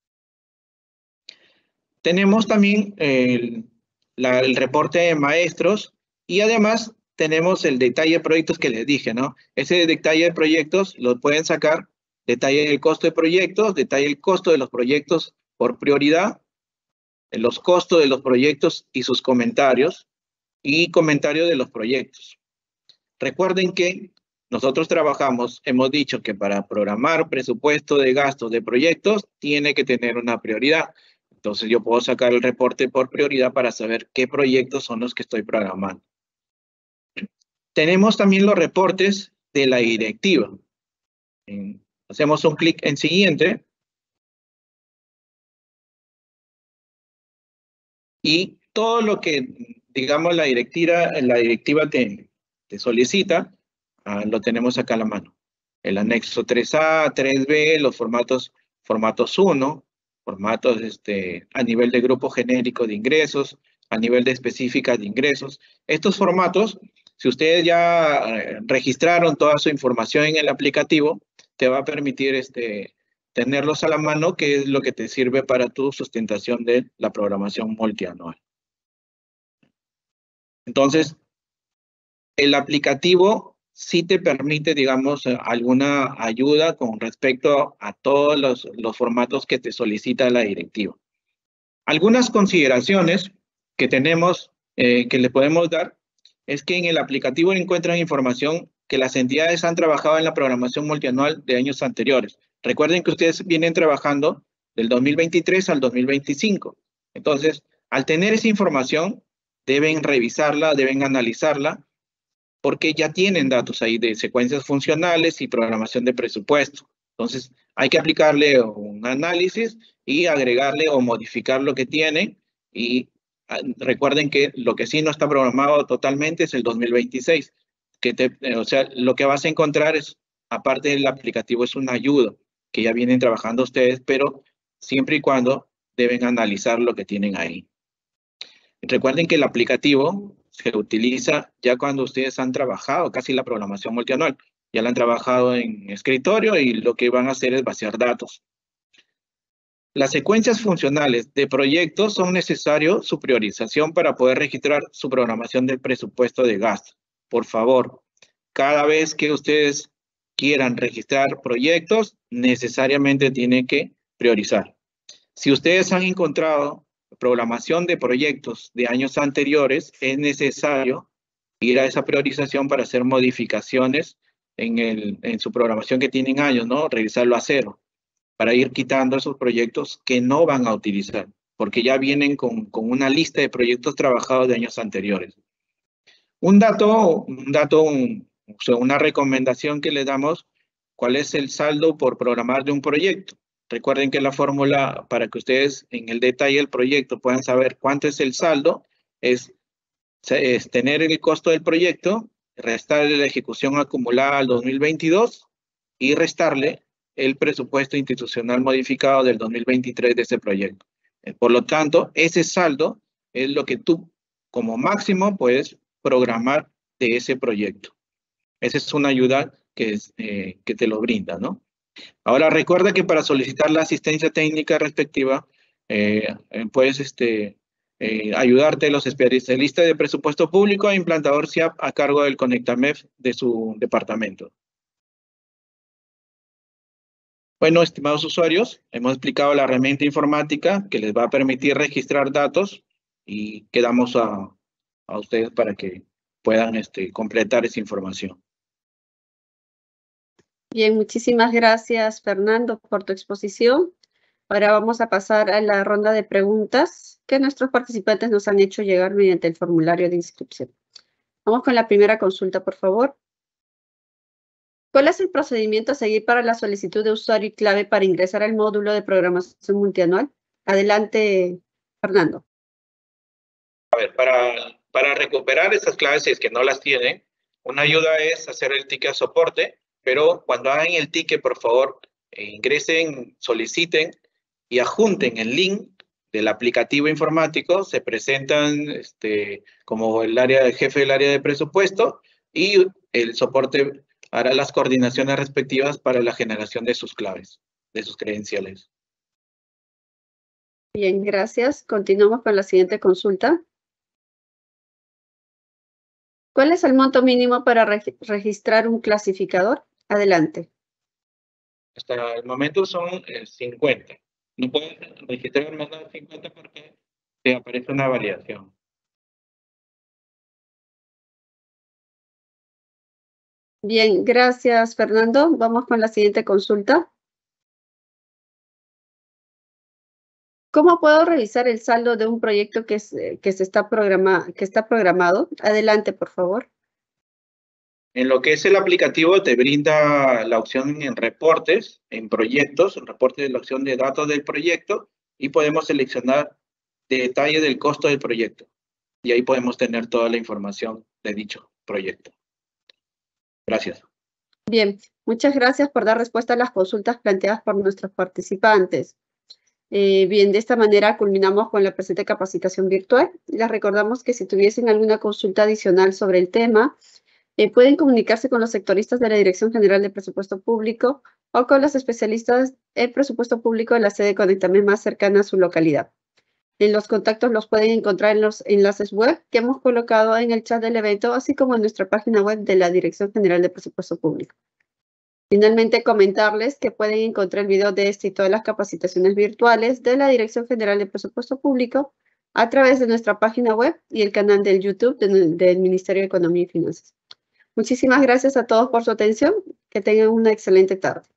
Tenemos también el reporte de maestros y además tenemos el detalle de proyectos que les dije, ¿no? Ese detalle de proyectos lo pueden sacar, detalle del costo de proyectos, detalle del costo de los proyectos por prioridad, los costos de los proyectos y sus comentarios, y comentario de los proyectos. Recuerden que nosotros hemos dicho que para programar presupuesto de gastos de proyectos tiene que tener una prioridad. Entonces yo puedo sacar el reporte por prioridad para saber qué proyectos son los que estoy programando. Tenemos también los reportes de la directiva. Hacemos un clic en siguiente. Y todo lo que, digamos, la directiva te solicita, lo tenemos acá a la mano. El anexo 3A, 3B, los formatos 1, formatos a nivel de grupo genérico de ingresos, a nivel de específica de ingresos. Estos formatos, si ustedes ya registraron toda su información en el aplicativo, te va a permitir tenerlos a la mano, que es lo que te sirve para tu sustentación de la programación multianual. Entonces, el aplicativo sí te permite, digamos, alguna ayuda con respecto a todos los formatos que te solicita la directiva. Algunas consideraciones que tenemos, que le podemos dar, es que en el aplicativo encuentran información que las entidades han trabajado en la programación multianual de años anteriores. Recuerden que ustedes vienen trabajando del 2023 al 2025. Entonces, al tener esa información, deben revisarla, deben analizarla, porque ya tienen datos ahí de secuencias funcionales y programación de presupuesto. Entonces, hay que aplicarle un análisis y agregarle o modificar lo que tienen. Y recuerden que lo que sí no está programado totalmente es el 2026. O sea, lo que vas a encontrar es aparte del aplicativo es una ayuda que ya vienen trabajando ustedes, pero siempre y cuando deben analizar lo que tienen ahí. Recuerden que el aplicativo se utiliza ya cuando ustedes han trabajado casi la programación multianual. Ya la han trabajado en escritorio y lo que van a hacer es vaciar datos. Las secuencias funcionales de proyectos son necesarios su priorización para poder registrar su programación del presupuesto de gasto. Por favor, cada vez que ustedes quieran registrar proyectos, necesariamente tienen que priorizar. Si ustedes han encontrado programación de proyectos de años anteriores, es necesario ir a esa priorización para hacer modificaciones en su programación que tienen años, ¿no? Revisarlo a cero, para ir quitando esos proyectos que no van a utilizar, porque ya vienen con una lista de proyectos trabajados de años anteriores. Una recomendación que le damos, ¿cuál es el saldo por programar de un proyecto? Recuerden que la fórmula para que ustedes en el detalle del proyecto puedan saber cuánto es el saldo es tener el costo del proyecto, restarle la ejecución acumulada al 2022 y restarle el presupuesto institucional modificado del 2023 de ese proyecto. Por lo tanto, ese saldo es lo que tú como máximo puedes programar de ese proyecto. Esa es una ayuda que te lo brinda, ¿no? Ahora, recuerda que para solicitar la asistencia técnica respectiva, puedes ayudarte los especialistas de presupuesto público e implantador SIAP a cargo del Conectamef de su departamento. Bueno, estimados usuarios, hemos explicado la herramienta informática que les va a permitir registrar datos y quedamos a ustedes para que puedan completar esa información. Bien, muchísimas gracias, Fernando, por tu exposición. Ahora vamos a pasar a la ronda de preguntas que nuestros participantes nos han hecho llegar mediante el formulario de inscripción. Vamos con la primera consulta, por favor. ¿Cuál es el procedimiento a seguir para la solicitud de usuario y clave para ingresar al módulo de programación multianual? Adelante, Fernando. A ver, para recuperar esas claves, si es que no las tienen, una ayuda es hacer el ticket a soporte, pero cuando hagan el ticket, por favor, ingresen, soliciten y adjunten el link del aplicativo informático, se presentan como el jefe del área de presupuesto y el soporte hará las coordinaciones respectivas para la generación de sus claves, de sus credenciales. Bien, gracias. Continuamos con la siguiente consulta. ¿Cuál es el monto mínimo para registrar un clasificador? Adelante. Hasta el momento son 50. No pueden registrar más de 50 porque te aparece una variación. Bien, gracias, Fernando. Vamos con la siguiente consulta. ¿Cómo puedo revisar el saldo de un proyecto que está programado? Adelante, por favor. En lo que es el aplicativo, te brinda la opción en reportes, en proyectos, en reportes de la opción de datos del proyecto, y podemos seleccionar detalle del costo del proyecto. Y ahí podemos tener toda la información de dicho proyecto. Gracias. Bien, muchas gracias por dar respuesta a las consultas planteadas por nuestros participantes. Bien, de esta manera culminamos con la presente capacitación virtual. Les recordamos que si tuviesen alguna consulta adicional sobre el tema, pueden comunicarse con los sectoristas de la Dirección General de Presupuesto Público o con los especialistas en presupuesto público de la sede Conectamef más cercana a su localidad. En los contactos los pueden encontrar en los enlaces web que hemos colocado en el chat del evento, así como en nuestra página web de la Dirección General de Presupuesto Público. Finalmente, comentarles que pueden encontrar el video de esta y todas las capacitaciones virtuales de la Dirección General de Presupuesto Público a través de nuestra página web y el canal del YouTube del Ministerio de Economía y Finanzas. Muchísimas gracias a todos por su atención. Que tengan una excelente tarde.